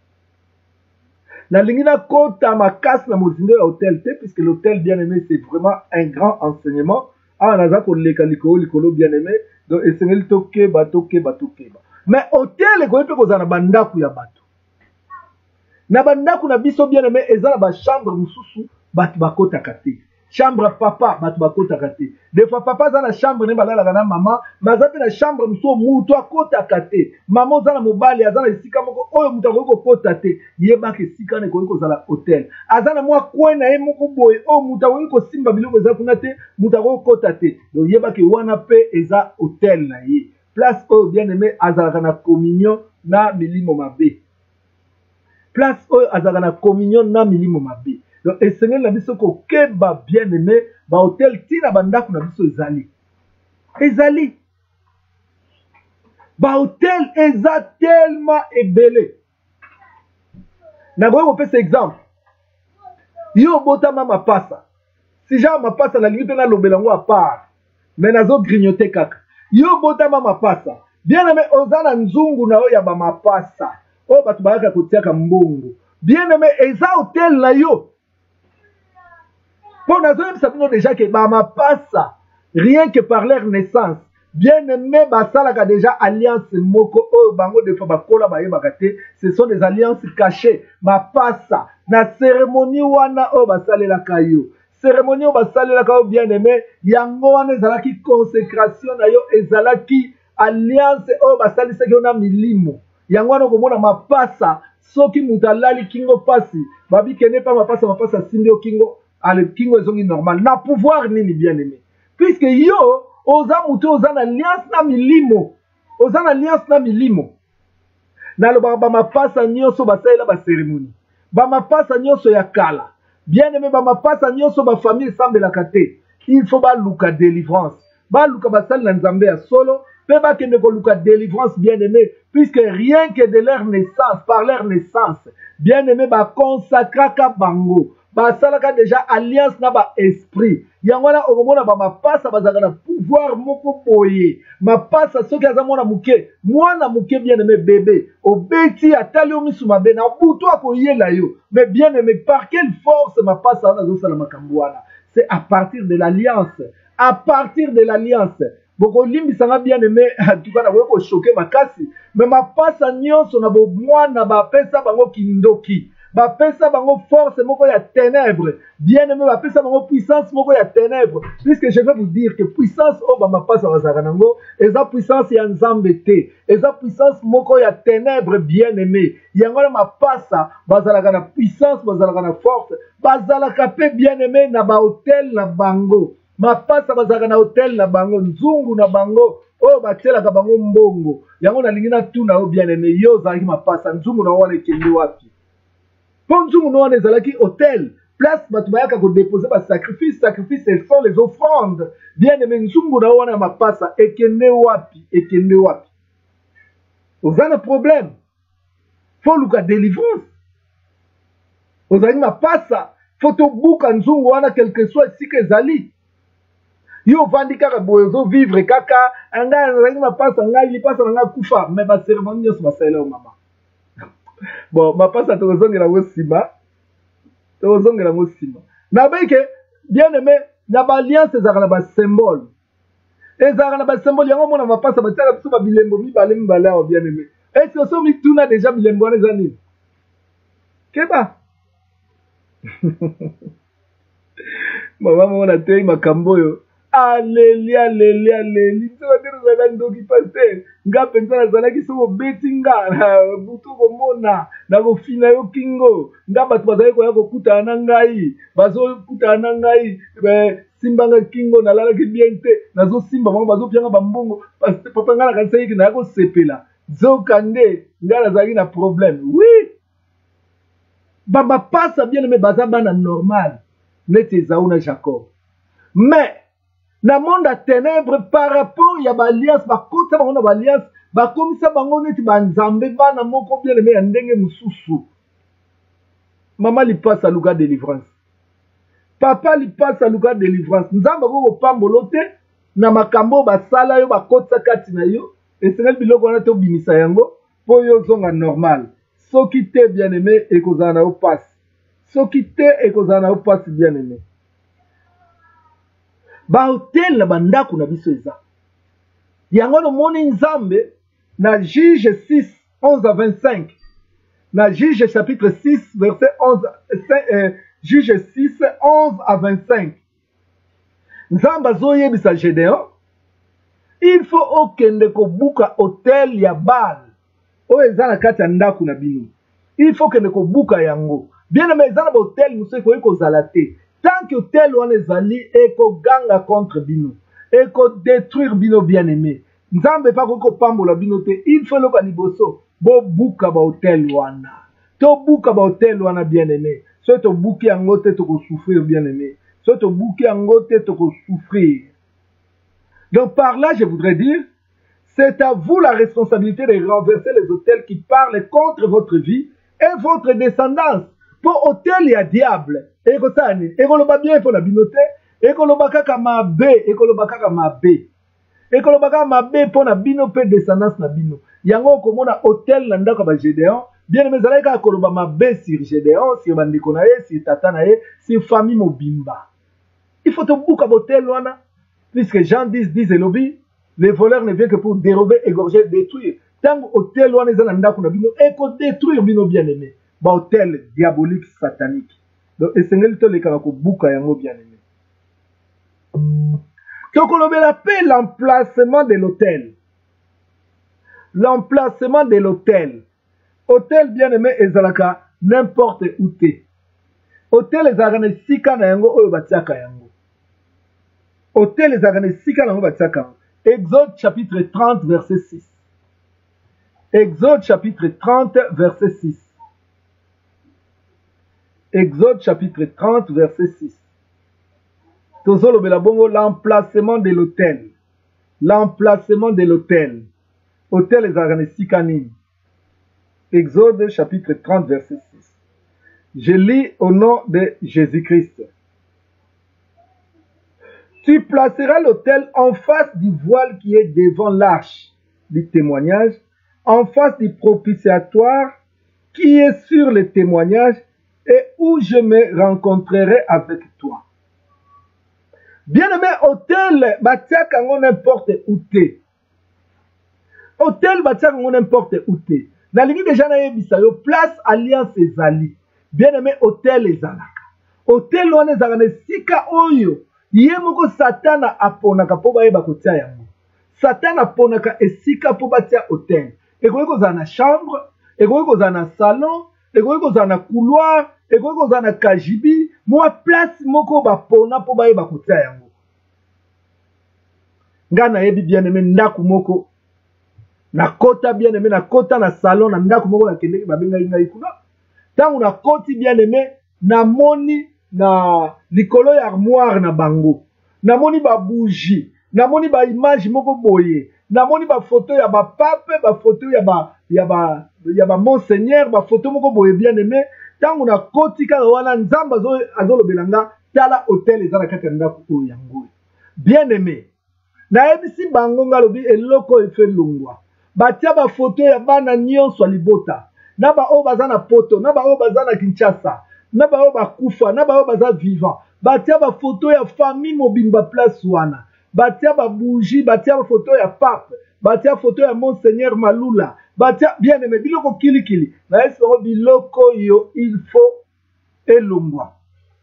F: La ligne kota makas na mozindo ya hôtel te, puisque l'hôtel bien aimé c'est vraiment un grand enseignement. Ah, on a ça qu'on leka likolo likolo bien aimé. Donc esengeli toke ba toke ba toke ba. Mais hôtel ko pe ko za na bandaku ya bato. Na bandaku na biso bien aimé eza na ba chambre mususu bato bakota kate. Chambre papa bato bakota kate. Des fois papa za na chambre ne balala na maman, mazape na chambre muso muto akota kate. Maman za na mobali azana esika moko oyo muto ko kota te. Yeba ke sika ne ko ko za la hôtel. Azana mwa kwena e moko boye o muto ko simba biloko za kuna te, muto ko kota te. Donc yeba ke wana pe eza hôtel na ye. Place oyo bien aimé azala na communion na milimo mabe. Place oyo azala na communion na milimo mabe. Donc, et Seigneur la biso ko keba bien aimé, ba hôtel tina bandako na biso ezali. Ezali. Ba hôtel eza tellement ebele. Na goye ko pesa exemple. Yo bota mama pasa. Si ja ma pasa la limite na lobelango à part. Mais nazo grignoter kaka. Yo bota mama pasa. Bien aimé ozana nzungu na yo ya ba mapasa. O batu baraka kotiaka mbongo. Bien aimé eza hôtel na yo. Bon, nous avons déjà que Bama passe rien que par leur naissance. Bien aimé, Basalaka déjà alliance Moko, oh, Bango de Fabakola, Bayebakate, ce sont des alliances cachées. Ma passe, na cérémonie wana, oh, Basale la Kayo. Cérémonie, oh, Basale la Kayo, bien aimé, Yango wana, ezalaki consécration, na yo, ezalaki alliance, oh, Basale sa yon a milimo. Yango wana, komona ma passe, soki mutalali kingo pasi, babi kene pa ma passe, ma passe, sindio kingo. Ale kingo ezongi normal na pouvoir nini bien aimé puisque yo oza mutu oza na alliance na milimo oza na alliance na milimo na lo ba mapasa nyonso basalela ba cérémonie ba mapasa nyonso ya kala bien aimé ba mapasa nyonso ba famille sambela kate il faut ba luka délivrance ba luka basali na nzambe ya solo pe ba kende ko luka délivrance bien aimé puisque rien que de leur naissance par leur naissance bien aimé ba consacraka bango basalaka déjà alliance na ba esprit yango wana okomona ba mapasa bazaka na pouvoir moko boye mapasa soki aza mwana muke mwana muke bien aimé bébé obeti atali o misu mabe na butu akoyela yo mais bien aimé par quelle force mapasa wana azosala makambo wana c'est à partir de l'alliance à partir de l'alliance boko limbisanga bien aimé en tout cas na ko choquer makasi mais mapasa nyonso na bo mwana bapesa bango kindoki bapesa bango force moko ya ténèbres bien aimé bapesa bango puissance moko ya ténèbres puisque je vais vous dire que puissance o ba mapasa bazaka nango eza puissance ya nzambe te eza puissance moko ya ténèbres bien aimé yango na mapasa bazalaka na puissance bazalaka na force bazalaka pe bien aimé na ba hôtel na bango mapasa bazalaka na hôtel na bango nzungu na bango oyo batielaka bango mbongo yango nalingi natuna yo bien aimé yo ozalaki mapasa nzungu na wana ekende wapi mpo nzungu na wana ezalaki hôtel place bato bayaka kodepose basacrifice sacrifice ce sont les offrandes bien aimé nzungu na wana ya mapasa ekende wapi ekende wapi oza na problème fo luka délivrance ozalaki mapasa fo tobuka nzungu wana quelque soit esika ezali yo ovandi kaka boye ozovivre kaka ngai nazalaki mapasa ngai lipasa na ngai kufa me baceremonie nyonso basalela yo mama bon mapasa tokozongela yango nsima tokozongela yango nsima nabai ke bien aimé na baalliance ezalaka na basymbole ezalaka na basymbole yango mona mapasa batiaka biso babilembo mibale mibale awa bien aimé esi oso mituna deja bilembo wana eza nini keba mama moko natei makambo oyo aleli aleli aleli nzokaterozalaka ndoki paster nga mpenza nazalaki so kobeti nga na butu komona na kofina yo kingo nga bato bazalaki koya kokutana na ngai bazokutana na ngai simbanga kingo nalalaki bien te nazosimba bango bazopianga bambongo papa nga nakanisaki naya kosepela zoka nde nga nazalaki na problème oui bamapasa bien aimé baza bana normal neti ezau na Jacob mais na monde ya ténèbre par rapport ya baalliance bakota bango na baalliance bakomisa bango neti banzambe bana moko bien aimé ya ndenge mosusu mama lipasa aluka délivrance papa lipasa aluka délivrance nzambe akokopambola te na makambo basala yo bakotisa kati na yo esengeli biloko wana tobimisa yango mpo yo ozonga normal soki te bien aimé ekozala na yo pasi soki te ekozala na yo pasi bien aimé bahotel na bandako na biso eza yango nomoni nzambe na Juge six onze à vingt-cinq na Juge chapitre six verset onze euh, Juge six onze à vingt-cinq nzambe azoyebisa Gédéon il faut okende kobuka hotel ya Baal oyo eza na kati ya ndako na bino il faut kende kobuka yango bien aimé eza na bahotel mosusu ekoki kozala te tant que hôtel wana ezali ekoganga contre bino ekodétruire bino bien aimé nzambe pa koki kopambola bino te il faut eloka liboso bobuka bahotel wana tobuka bahotel wana bien aimé so tobuki yango te tokosouffrir bien aimé so tobuki yango te tokosouffrir donc par là je voudrais dire c'est à vous la responsabilité de renverser les hôtels qui parlent contre votre vie et votre descendance pour hôtel ya diable ekosala nini ekoloba bien mpo na bino te ekoloba kaka mabe ekoloba kaka mabe ekoloba kaka mabe mpo na bino mpe descendance na bino yango okomona hôtel na ndako ya bagédéon bien aimé ezalaki kaka koloba mabe sur gédéon sur bandeko na ye sur tata na ye sur famille mobimba il faut tobuka bahotel wana puisque Jean dix dix elobi les voleurs ne viennent que pour dérober égorger détruire ntango hôtel wana eza na ndako na bino ekodétruire bino bien aimé bahotel diabolique satanique donc esengeli tolekaka kobuka yango bien aimé tokolobela mpe l'emplacement de l'hôtel l'emplacement de l'hôtel hôtel bien aimé ezalaka n'importe où te hôtel ezalaka na esika na yango oyo batiaka yango hôtel ezalaka na esika na yango batiaka yango Exode chapitre trente verset six Exode chapitre trente verset six Exode chapitre trente verset six tozolobela bongo l'emplacement de l'hôtel l'emplacement de l'hôtel hôtel ezalaka na esika nini Exode chapitre trente verset six Je lis au nom de Jésus-Christ. Tu placeras l'autel en face du voile qui est devant l'arche du témoignage, en face du propitiatoire qui est sur le témoignage et où je me rencontrerai avec toi. Bien-aimé, hôtel, batiaka ngo n'importe où t'es. Hôtel, batiaka ngo n'importe où t'es. Na lingi déjà na yebisa yo place alliance ezali. Bien-aimé, hôtel ezalaka. Hôtel wana ezalaka na sika oyo. Ye moko satana aponaka po bayeba kotia yango. Satana aponaka esika po batia hôtel. Ekoki kozala na chambre, ekoki kozala na salon, ekoki kozala na couloir, ekoki kozala na kajibi, mwa place moko bapona po bayeba kotia yango. Nga na yebi bien aimé ndaku moko. Na kota bien aimé na kota na salon na ndaku moko na kendeki babenga ngai kuna. Tangu na koti bien aimé na moni na likolo ya armoire na bango. Na moni ba bougie, na moni ba image moko boye. Na moni ba photo ya ba pape, ba photo ya ba ya ba ya ba monseigneur, ba photo moko boye bien aimé. Tangu na koti ka wana nzamba zo azolobelanga tala hôtel ezala kati ya ndaku oyo yango. Bien aimé. Na ebisi bango ngalobi eloko efe lungwa. Batia ba photo ya bana nyonso libota. Na ba o baza na poto, na ba o baza na Kinshasa, na ba o bakufa, na ba o baza vivant. Batia ba photo ya famille mobimba place wana. Batia ba bougie, batia ba photo ya pape, batia photo ya monseigneur Malula. Batia bien aimé biloko kili kili. Na esi bango biloko yo il faut elungwa.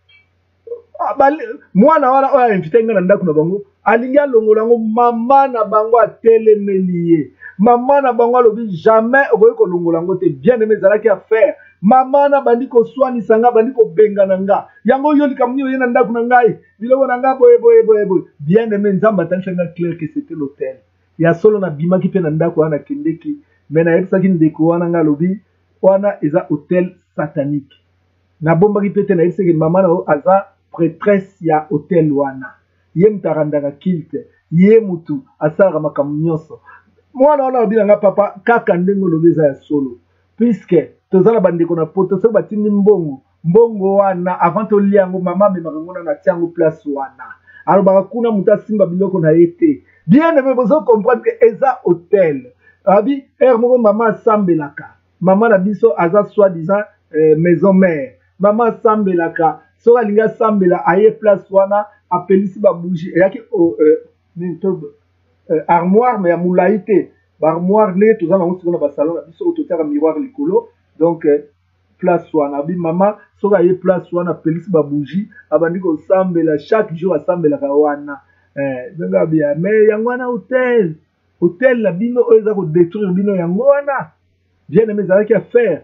F: Mwana wana oya invité nga na ndaku na bango alingi alongola ngo mama na bango atelemeli ye. Mama na bango alobi jamais okoki kolongola ngo te. Bien aimé ezalaki affaire. Mama na bandi koswanisa nga bandi kobengana nga. Yango yo likambo oyo ye na ndaku na ngai. Biloko na nga boye boye boye boye. Bien aimé nzambe atangisa nga clair que c'était l'hôtel. Ya solo na bimaki pe na ndaku wana kendeki. Mais na yebisaki ndeko wana nga alobi wana eza hôtel satanique. Na bombaki pe te na yebisaki mama na aza prêtresse ya hôtel wana. Ye mutarandaka kilte. Ye mutu asalaka makambo nyonso. Mwana wana alobi nga papa kaka ndenge olobi eza ya solo. Puisque tozala bandeko na poto soki batindi mbongo. Mbongo wana avant tolia yango mama memaka ngo na tia yango place wana. Alobaka kuna mutu asimba biloko na ye te. Bien aimé bozo comprendre que eza hôtel. Abi er moko mama asambelaka. Mama na biso aza soi-disant euh, maison mère. Mama asambelaka. Soka linga sambela aye place wana apelisi ba bougie eyaki oh, euh, euh, armoire mais ya mulayi te ba armoire ne toza nango sikoyo na ba salon na biso oyo totiaka miroir likolo donc euh, place wana abi mama soka aye place wana apelisi ba bougie abandi kosambela chaque jour asambelaka wana eh, donc abia mais yango wana hôtel hôtel na bino oyo eza kodétruire bino yango wana bien aimé ezalaki affaire.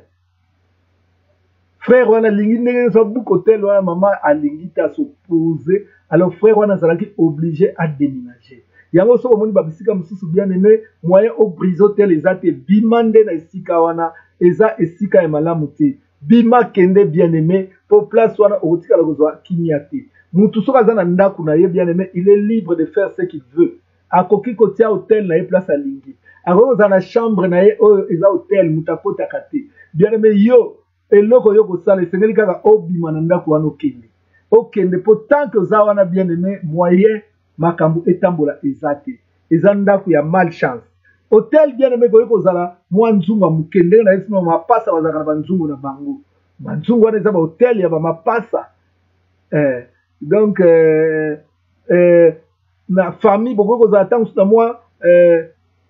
F: Frère wana lingi ndenge so book hôtel wana mama alingi ta s'opposer alors frère wana zalaki obligé à déménager. Yango so omoni babisika mususu bien aimé moyen au brise hôtel ezate bimande na esika wana eza esika ya malamu te. Bima kende bien aimé pour place wana okotika la kozwa kimia te. Mutu soka aza na ndaku na ye bien aimé il est libre de faire ce qu'il veut. Akoki kotia hôtel na ye place alingi. Akoki za na chambre na ye oyo eza hôtel mutakota kate. Bien aimé yo eloko yo kosala esengeli kaka obima na ndako wana okende okende po tant que oza wana bien aimé moyen makambo etambola eza te eza ndako ya malchance. Hôtel bien aimé koki kozala mwa nzungu ya moke ndenge na ye sino mapasa bazalaka na banzungu na bango banzungu wana eza bahôtel ya bamapasa eh, donc eh, eh, na famille bokoki kozala ntango mosusu na mwa eh,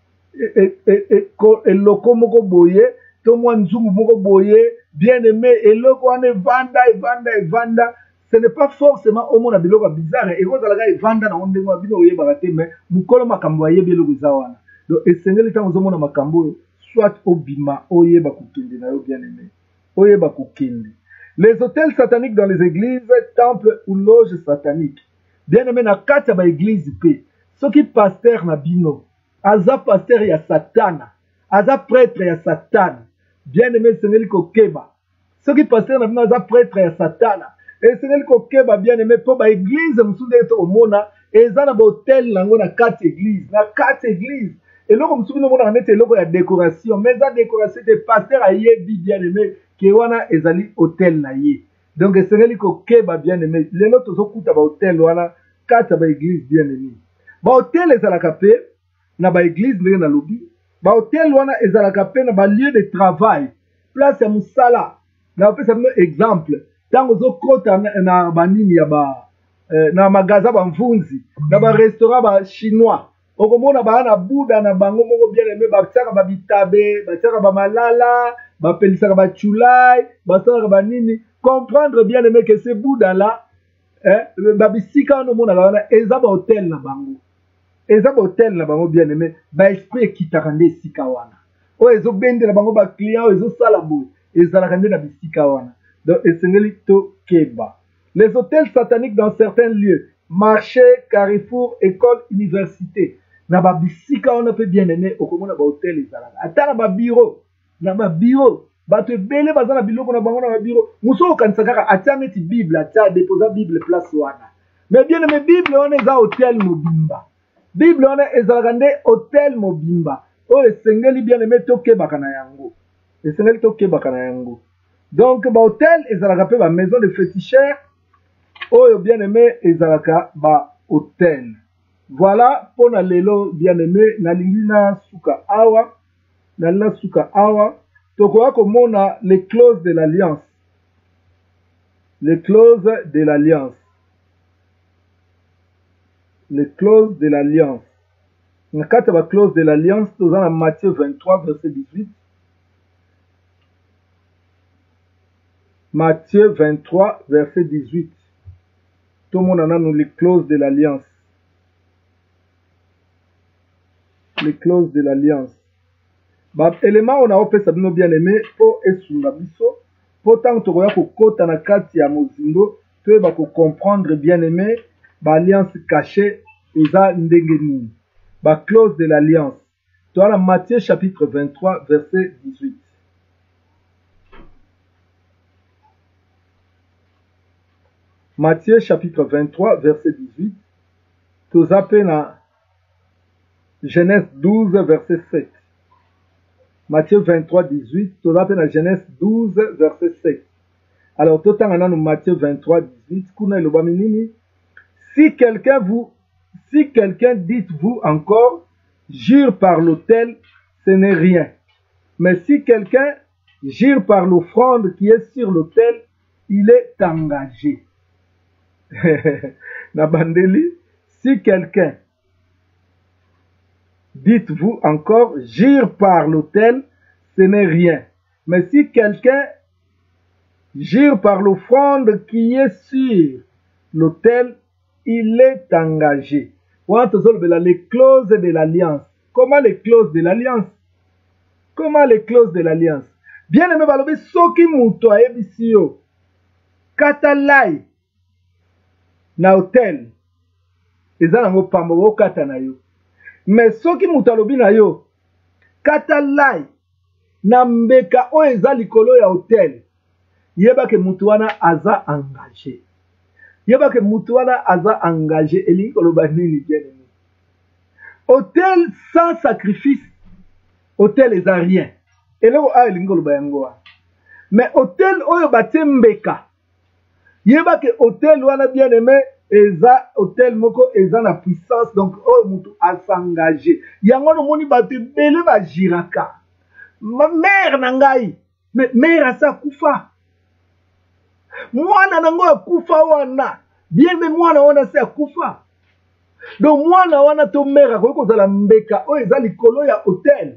F: eloko moko boye to mwa nzungu moko boye bien aimé eloko wana evanda evanda evanda ce n'est pas forcément omona biloko bizarre ekozalaka evanda na ndenge wa bino oyebaka te mais mukolo makambo ayebi eloko eza wana donc esengeli ntango ozomona makambo oyo soit obima oyeba kokende na yo bien aimé oyeba kokende. Les hôtels sataniques dans les églises, temples ou loges sataniques bien aimé na kati ya baeglise pe soki pasteur na bino aza pasteur ya satana aza prêtre ya satana bien aimé esengeli kokeba soki pasteur na bino aza prêtre ya satana esengeli kokeba bien aimé mpo baeglise mosusu ndenge tokomona eza na bahôtel nango na kati église na kati église Et là, comme souvent, on a une décoration. Mais la décoration, c'est pasteur à yebi bien aimé, qui wana ezali hôtel na ye. Donc, c'est ce que ba bien aimé. Les autres sont kuta ba hôtel wana, kata ba église bien aimé. Ba hôtel ezalaka pe na ba église ndenge na lobi. Ba hôtel wana ezalaka pe na ba lieu de travail. Place ya musala. Na pe ça exemple. Tango zo kota na ba nini ya ba na magasin ba mvunzi, na ba restaurant ba chinois. Okomona ba na buda na bango moko bien aimé ba tsaka ba bitabe, ba tsaka ba malala, ba pelisaka ba chulai, ba tsaka ba nini. Comprendre bien aimé que ce buda là, hein, ba bisika no mona ba eza ba hôtel na bango. Eza ba hôtel na bango bien aimé, ba esprit kitakande sika wana. O ezo bende na bango ba client, ezo sala boy, ezalaka nde na bisika wana. Donc esengeli to keba. Les hôtels sataniques dans certains lieux, marché, carrefour, école, université. Na ba bisika on a fait bien aimé au komona ba hôtel ezalaka. Ata na ba bureau, na ba bureau, ba te belé bazana biloko na bango na ba bureau. Muso kansaka atia neti Bible, atia déposer Bible place wana. Mais bien aimé Bible on est à hôtel mobimba. Bible on est ezalaka nde hôtel mobimba. O esengeli bien aimé to kebaka na yango. Esengeli to kebaka na yango. Donc ba hôtel ezalaka pe ba maison de féticheurs. Oh, bien aimé, ezalaka ba hôtel. Voilà, pour na lelo, bien aimé, na lingina suka awa, na lina suka awa, tokoa komona les clauses de l'alliance. Les clauses de l'alliance. Les clauses de l'alliance. Na kata ba clause de l'alliance, toza na Matthieu vingt-trois, verset dix-huit. Matthieu vingt-trois, verset dix-huit. Tout le monde en a nous les clauses de l'alliance. Les clauses de l'alliance. Bah, élément on a opé sabino bien aimé pour esunga biso. Pourtant tu vois que kota na kati ya mozindo, tu vas comprendre bien aimé, bah alliance cachée eza ndenge nini. Bah clause de l'alliance. Tu as la Matthieu chapitre vingt-trois verset dix-huit. Matthieu chapitre vingt-trois, verset dix-huit. Tout appelé dans Genèse douze, verset sept. Matthieu vingt-trois, dix-huit. Tout appelé dans Genèse douze, verset sept. Alors, tout en allant Matthieu vingt-trois, dix-huit. Si quelqu'un vous, si quelqu'un dites-vous encore, jure par l'autel, ce n'est rien. Mais si quelqu'un jure par l'offrande qui est sur l'autel, il est engagé. Nabandeli, si quelqu'un, dites-vous encore, jure par l'autel, ce n'est rien. Mais si quelqu'un jure par l'offrande qui est sur l'autel, il est engagé. Les clauses de l'alliance. Comment les clauses de l'alliance? Comment les clauses de l'alliance? Bien aimé, balobi soki muto ebisio katalai na hotel eza nango pamba bo kata na yo. Mais soki muto alobi na yo katalai na mbeka o eza likolo ya hotel, yeba ke mutu wana aza engagé. Yeba ke mutu wana aza engagé elingi koloba nini bien aimé? Hôtel sans sacrifice, hôtel eza rien. Eloko a elingi koloba yango. Mais hôtel oyo batie mbeka, yeba ke hôtel wana bien aimé eza hôtel moko eza na puissance, donc oyo mutu asengagé. Yango no moni bato ebele bajiraka. Ma mère na ngai, mais mère asa kufa. Mwana nango akufa wana, bien aimé mwana wana se akufa. Donc mwana wana to mère akoki kozala mbeka oyo eza likolo ya hôtel.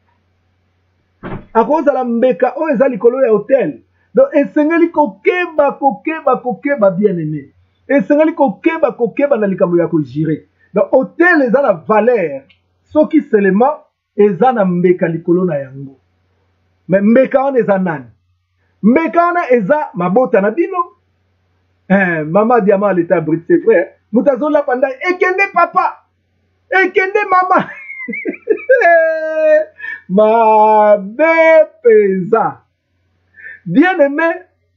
F: Akozala mbeka oyo eza likolo ya hôtel. Donc esengeli kokeba kokeba kokeba bien aimé. Esengeli kokeba kokeba na likambo ya kojire. Donc hôtel eza na valeur. Soki seulement eza na mbeka likolo na yango. Mais mbeka wana eza nani? Mbeka wana eza mabota na bino. Eh, mama diamant l'état brut, c'est vrai. Mutazola panda ekende papa. Ekende mama. Ma bepeza. Bien aimé,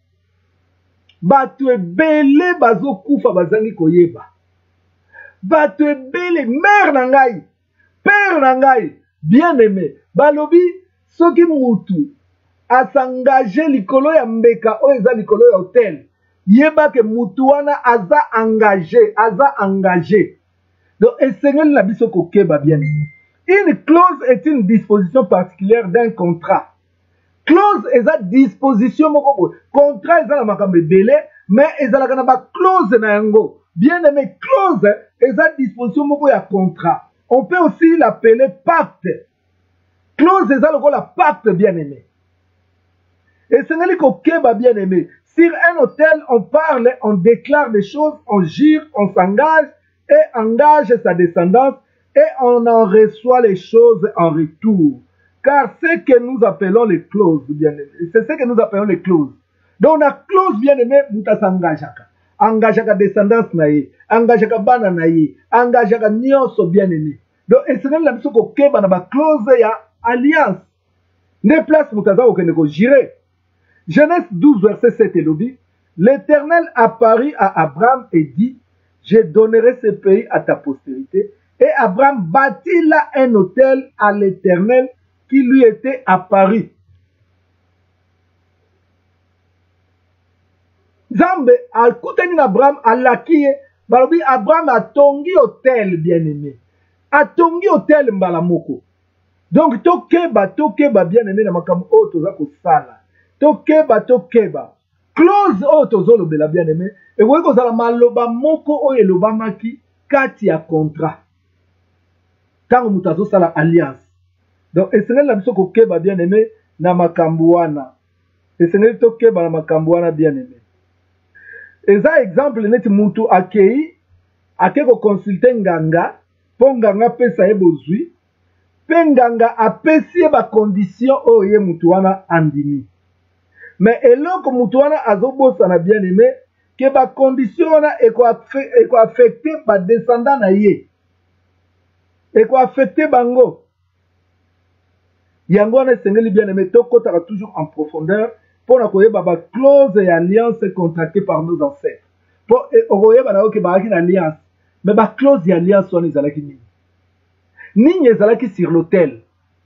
F: bato ebele bazo kufa bazangi koyeba. Bato ebele mère na ngai. père na ngai bien-aimé balobi soki mutu asengage likolo ya mbeka oyo eza likolo ya hotel yeba ke mutu wana aza engagé aza engagé donc esengeli na biso kokeba bien-aimé. Une clause est une disposition particulière d'un contrat. Clause eza disposition moko boye. Contrat eza na makambo ebele mais ezalaka na ba clause na yango. Bien-aimé, clause eza disposition moko ya contrat. On peut aussi l'appeler pacte. Clause eza lokola pacte, bien-aimé. Et c'est kokeba, bien-aimé. Sur un hôtel, on parle, on déclare des choses, on jure, on s'engage et engage sa descendance et on en reçoit les choses en retour. Car c'est que nous appelons les clauses, bien-aimé. C'est ce que nous appelons les clauses. Donc, la clause, bien-aimé, muta s'engagaka. Engagaka descendance naye, engagaka bana naye, engagaka nyonso, bien-aimé. Donc, et c'est la mission kokeba na ba clause ya alliance. Ne place mutaza okende ko jire. Genèse douze, verset sept et lobby. L'Éternel apparut à Abraham et dit, je donnerai ce pays à ta postérité. Et Abraham bâtit là un autel à l'Éternel qui lui était apparu. Zambe, al kouteni Abraham, al lakiye, balobi Abraham a tongi hôtel, bien-aimé. A tongi hôtel mbalamoko. Donc, tokeba, tokeba, bien-aimé, na makamu o toza ko sala. Tokeba, tokeba. Close o tozo lobela, bien-aimé. Et vous voyez que la maloba moko o eloba maki kati ya contrat. Tango mutazo sala alliance. Donc, esengeli na biso kokeba, bien-aimé, na makambu wana. Esengeli tokeba na makambu wana, bien-aimé. Eza exemple neti mutu akei ake ko consulter nganga po nganga pesa ye bozwi pe nganga apesi ba condition oyo ye mutu wana andimi mais eloko mutu wana azobosa na bien-aimé ke ba condition wana eko eko affecter ba descendant na ye eko affecter bango yango wana esengeli bien-aimé tokotaka toujours en profondeur pour nakoyeba ba clause et alliance contractée par nos ancêtres. Pour okoyeba na oke ba une alliance, mais ba clause et alliance wana ezalaki nini? Nini ezalaki sur l'autel?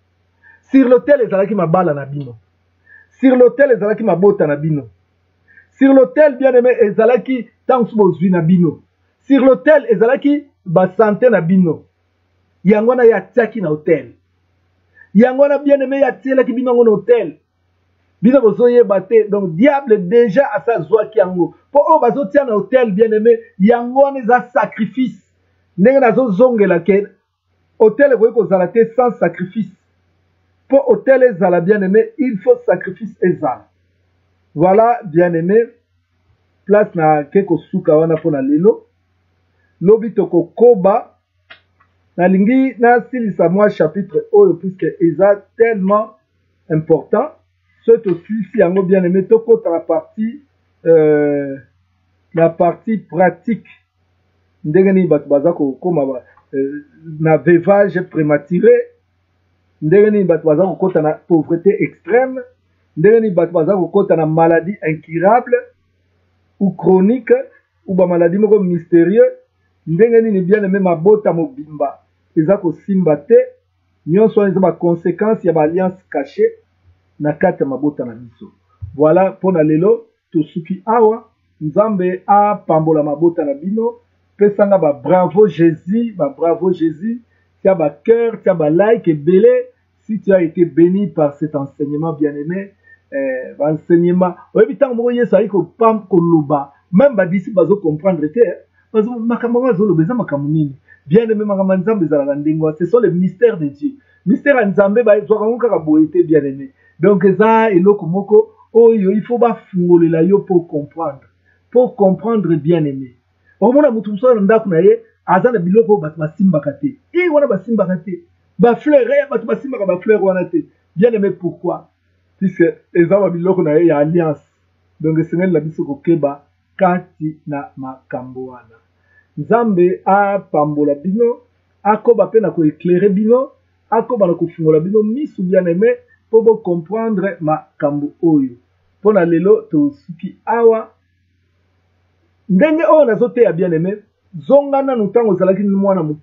F: Sur l'autel ezalaki mabala na bino. Sur l'autel ezalaki mabota na bino. Sur l'autel bien-aimé ezalaki tansu bozwi na bino. Sur l'autel ezalaki ba santé na bino. Yango na ya tiaki na hôtel. Yango na bien-aimé ya tielaki bino na hôtel. Bino bozoye bate, donc diable déjà à sa joie qui yango. Pour eux bazo tia na hôtel bien-aimé, yango ne za sacrifice. Ndenge nazo zongela ke hôtel ko ko zalate sans sacrifice. Pour hôtel ezala bien-aimé, il faut sacrifice ezala. Voilà bien-aimé, place na keko suka wana pona lelo. Lobi toko koba na lingi na silisa moi chapitre oyo puisque eza tellement important. C'est aussi si yango bien aimé toko la partie euh, la partie pratique ndengeni bat bazako koma ba euh, na veuvage prématuré ndengeni bat bazako kota na pauvreté extrême ndengeni bat bazako kota na maladie incurable ou chronique ou ba maladie moko mystérieux ndengeni ni bien aimé mabota mobimba ezako simba te nyonso eza ba conséquences ya ba alliance cachée na kata mabota na biso. Voilà pona lelo tosuki awa nzambe a pambola mabota na bino pesanga ba bravo Jésus, ba bravo Jésus, tia ba cœur, tia ba like et belé si tu as été béni par cet enseignement bien-aimé, euh, ba enseignement. Oyebi tango moko Yesu ayiko pam koloba, même ba disi bazo comprendre te, bazo makambo bazo lobeza makambo nini. Bien-aimé makambo nzambe zala ndingwa, ce sont les mystères de Dieu. Mystère nzambe ba zo kango kaka boyete bien-aimé. Donc, ça, eloko moko, oh, il faut pas fouler la yo pour comprendre. Pour comprendre bien aimé. Au moment où tu sois dans le azana biloko bat ba simba kate. Et wana ba simba kate. Ba fleur, bat ba simba ba fleur wana te. Bien aimé pourquoi? Puisque ezaba biloko na ye ya alliance. Donc, c'est la biso ko keba kati na makambo wana. Nzambe a pambola bino, akoba pe na ko éclairer bino, akoba na ko fungola bino misu bien aimé. Pour comprendre ma kambu oyo. Pona lelo to suki awa. Ndenge oyo nazote ya bien aimé. Zonga na nutango zalaki mwana muke.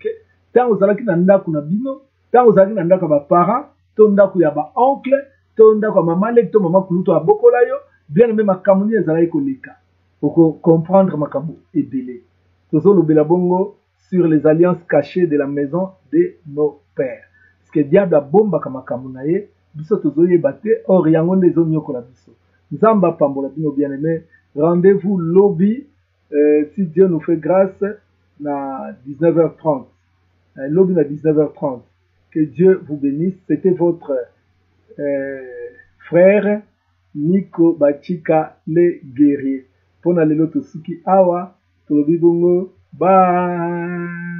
F: ntango ozalaki na ndako na bino ntango ozalaki na ndako ya baparent to ndako ya baoncle to ndako ya mama leki to mama kulutu abokola yo bien aimé makambo nini ezalaki koleka okocomprendre makambo ebele tozolobela bongo sur les alliances cachées de la maison de nos pères parce que diable abombaka makambo na ye biso tozoyeba te or yango nde ezonyokola biso nzambe apambola bino bien aimé rendez-vous lobby euh, si Dieu nous fait grâce na dix-neuf heures trente euh, lobby na dix-neuf heures trente que Dieu vous bénisse c'était votre euh, frère Nico Bachika le guerrier pona lelo tosuki awa tolobi bongo bye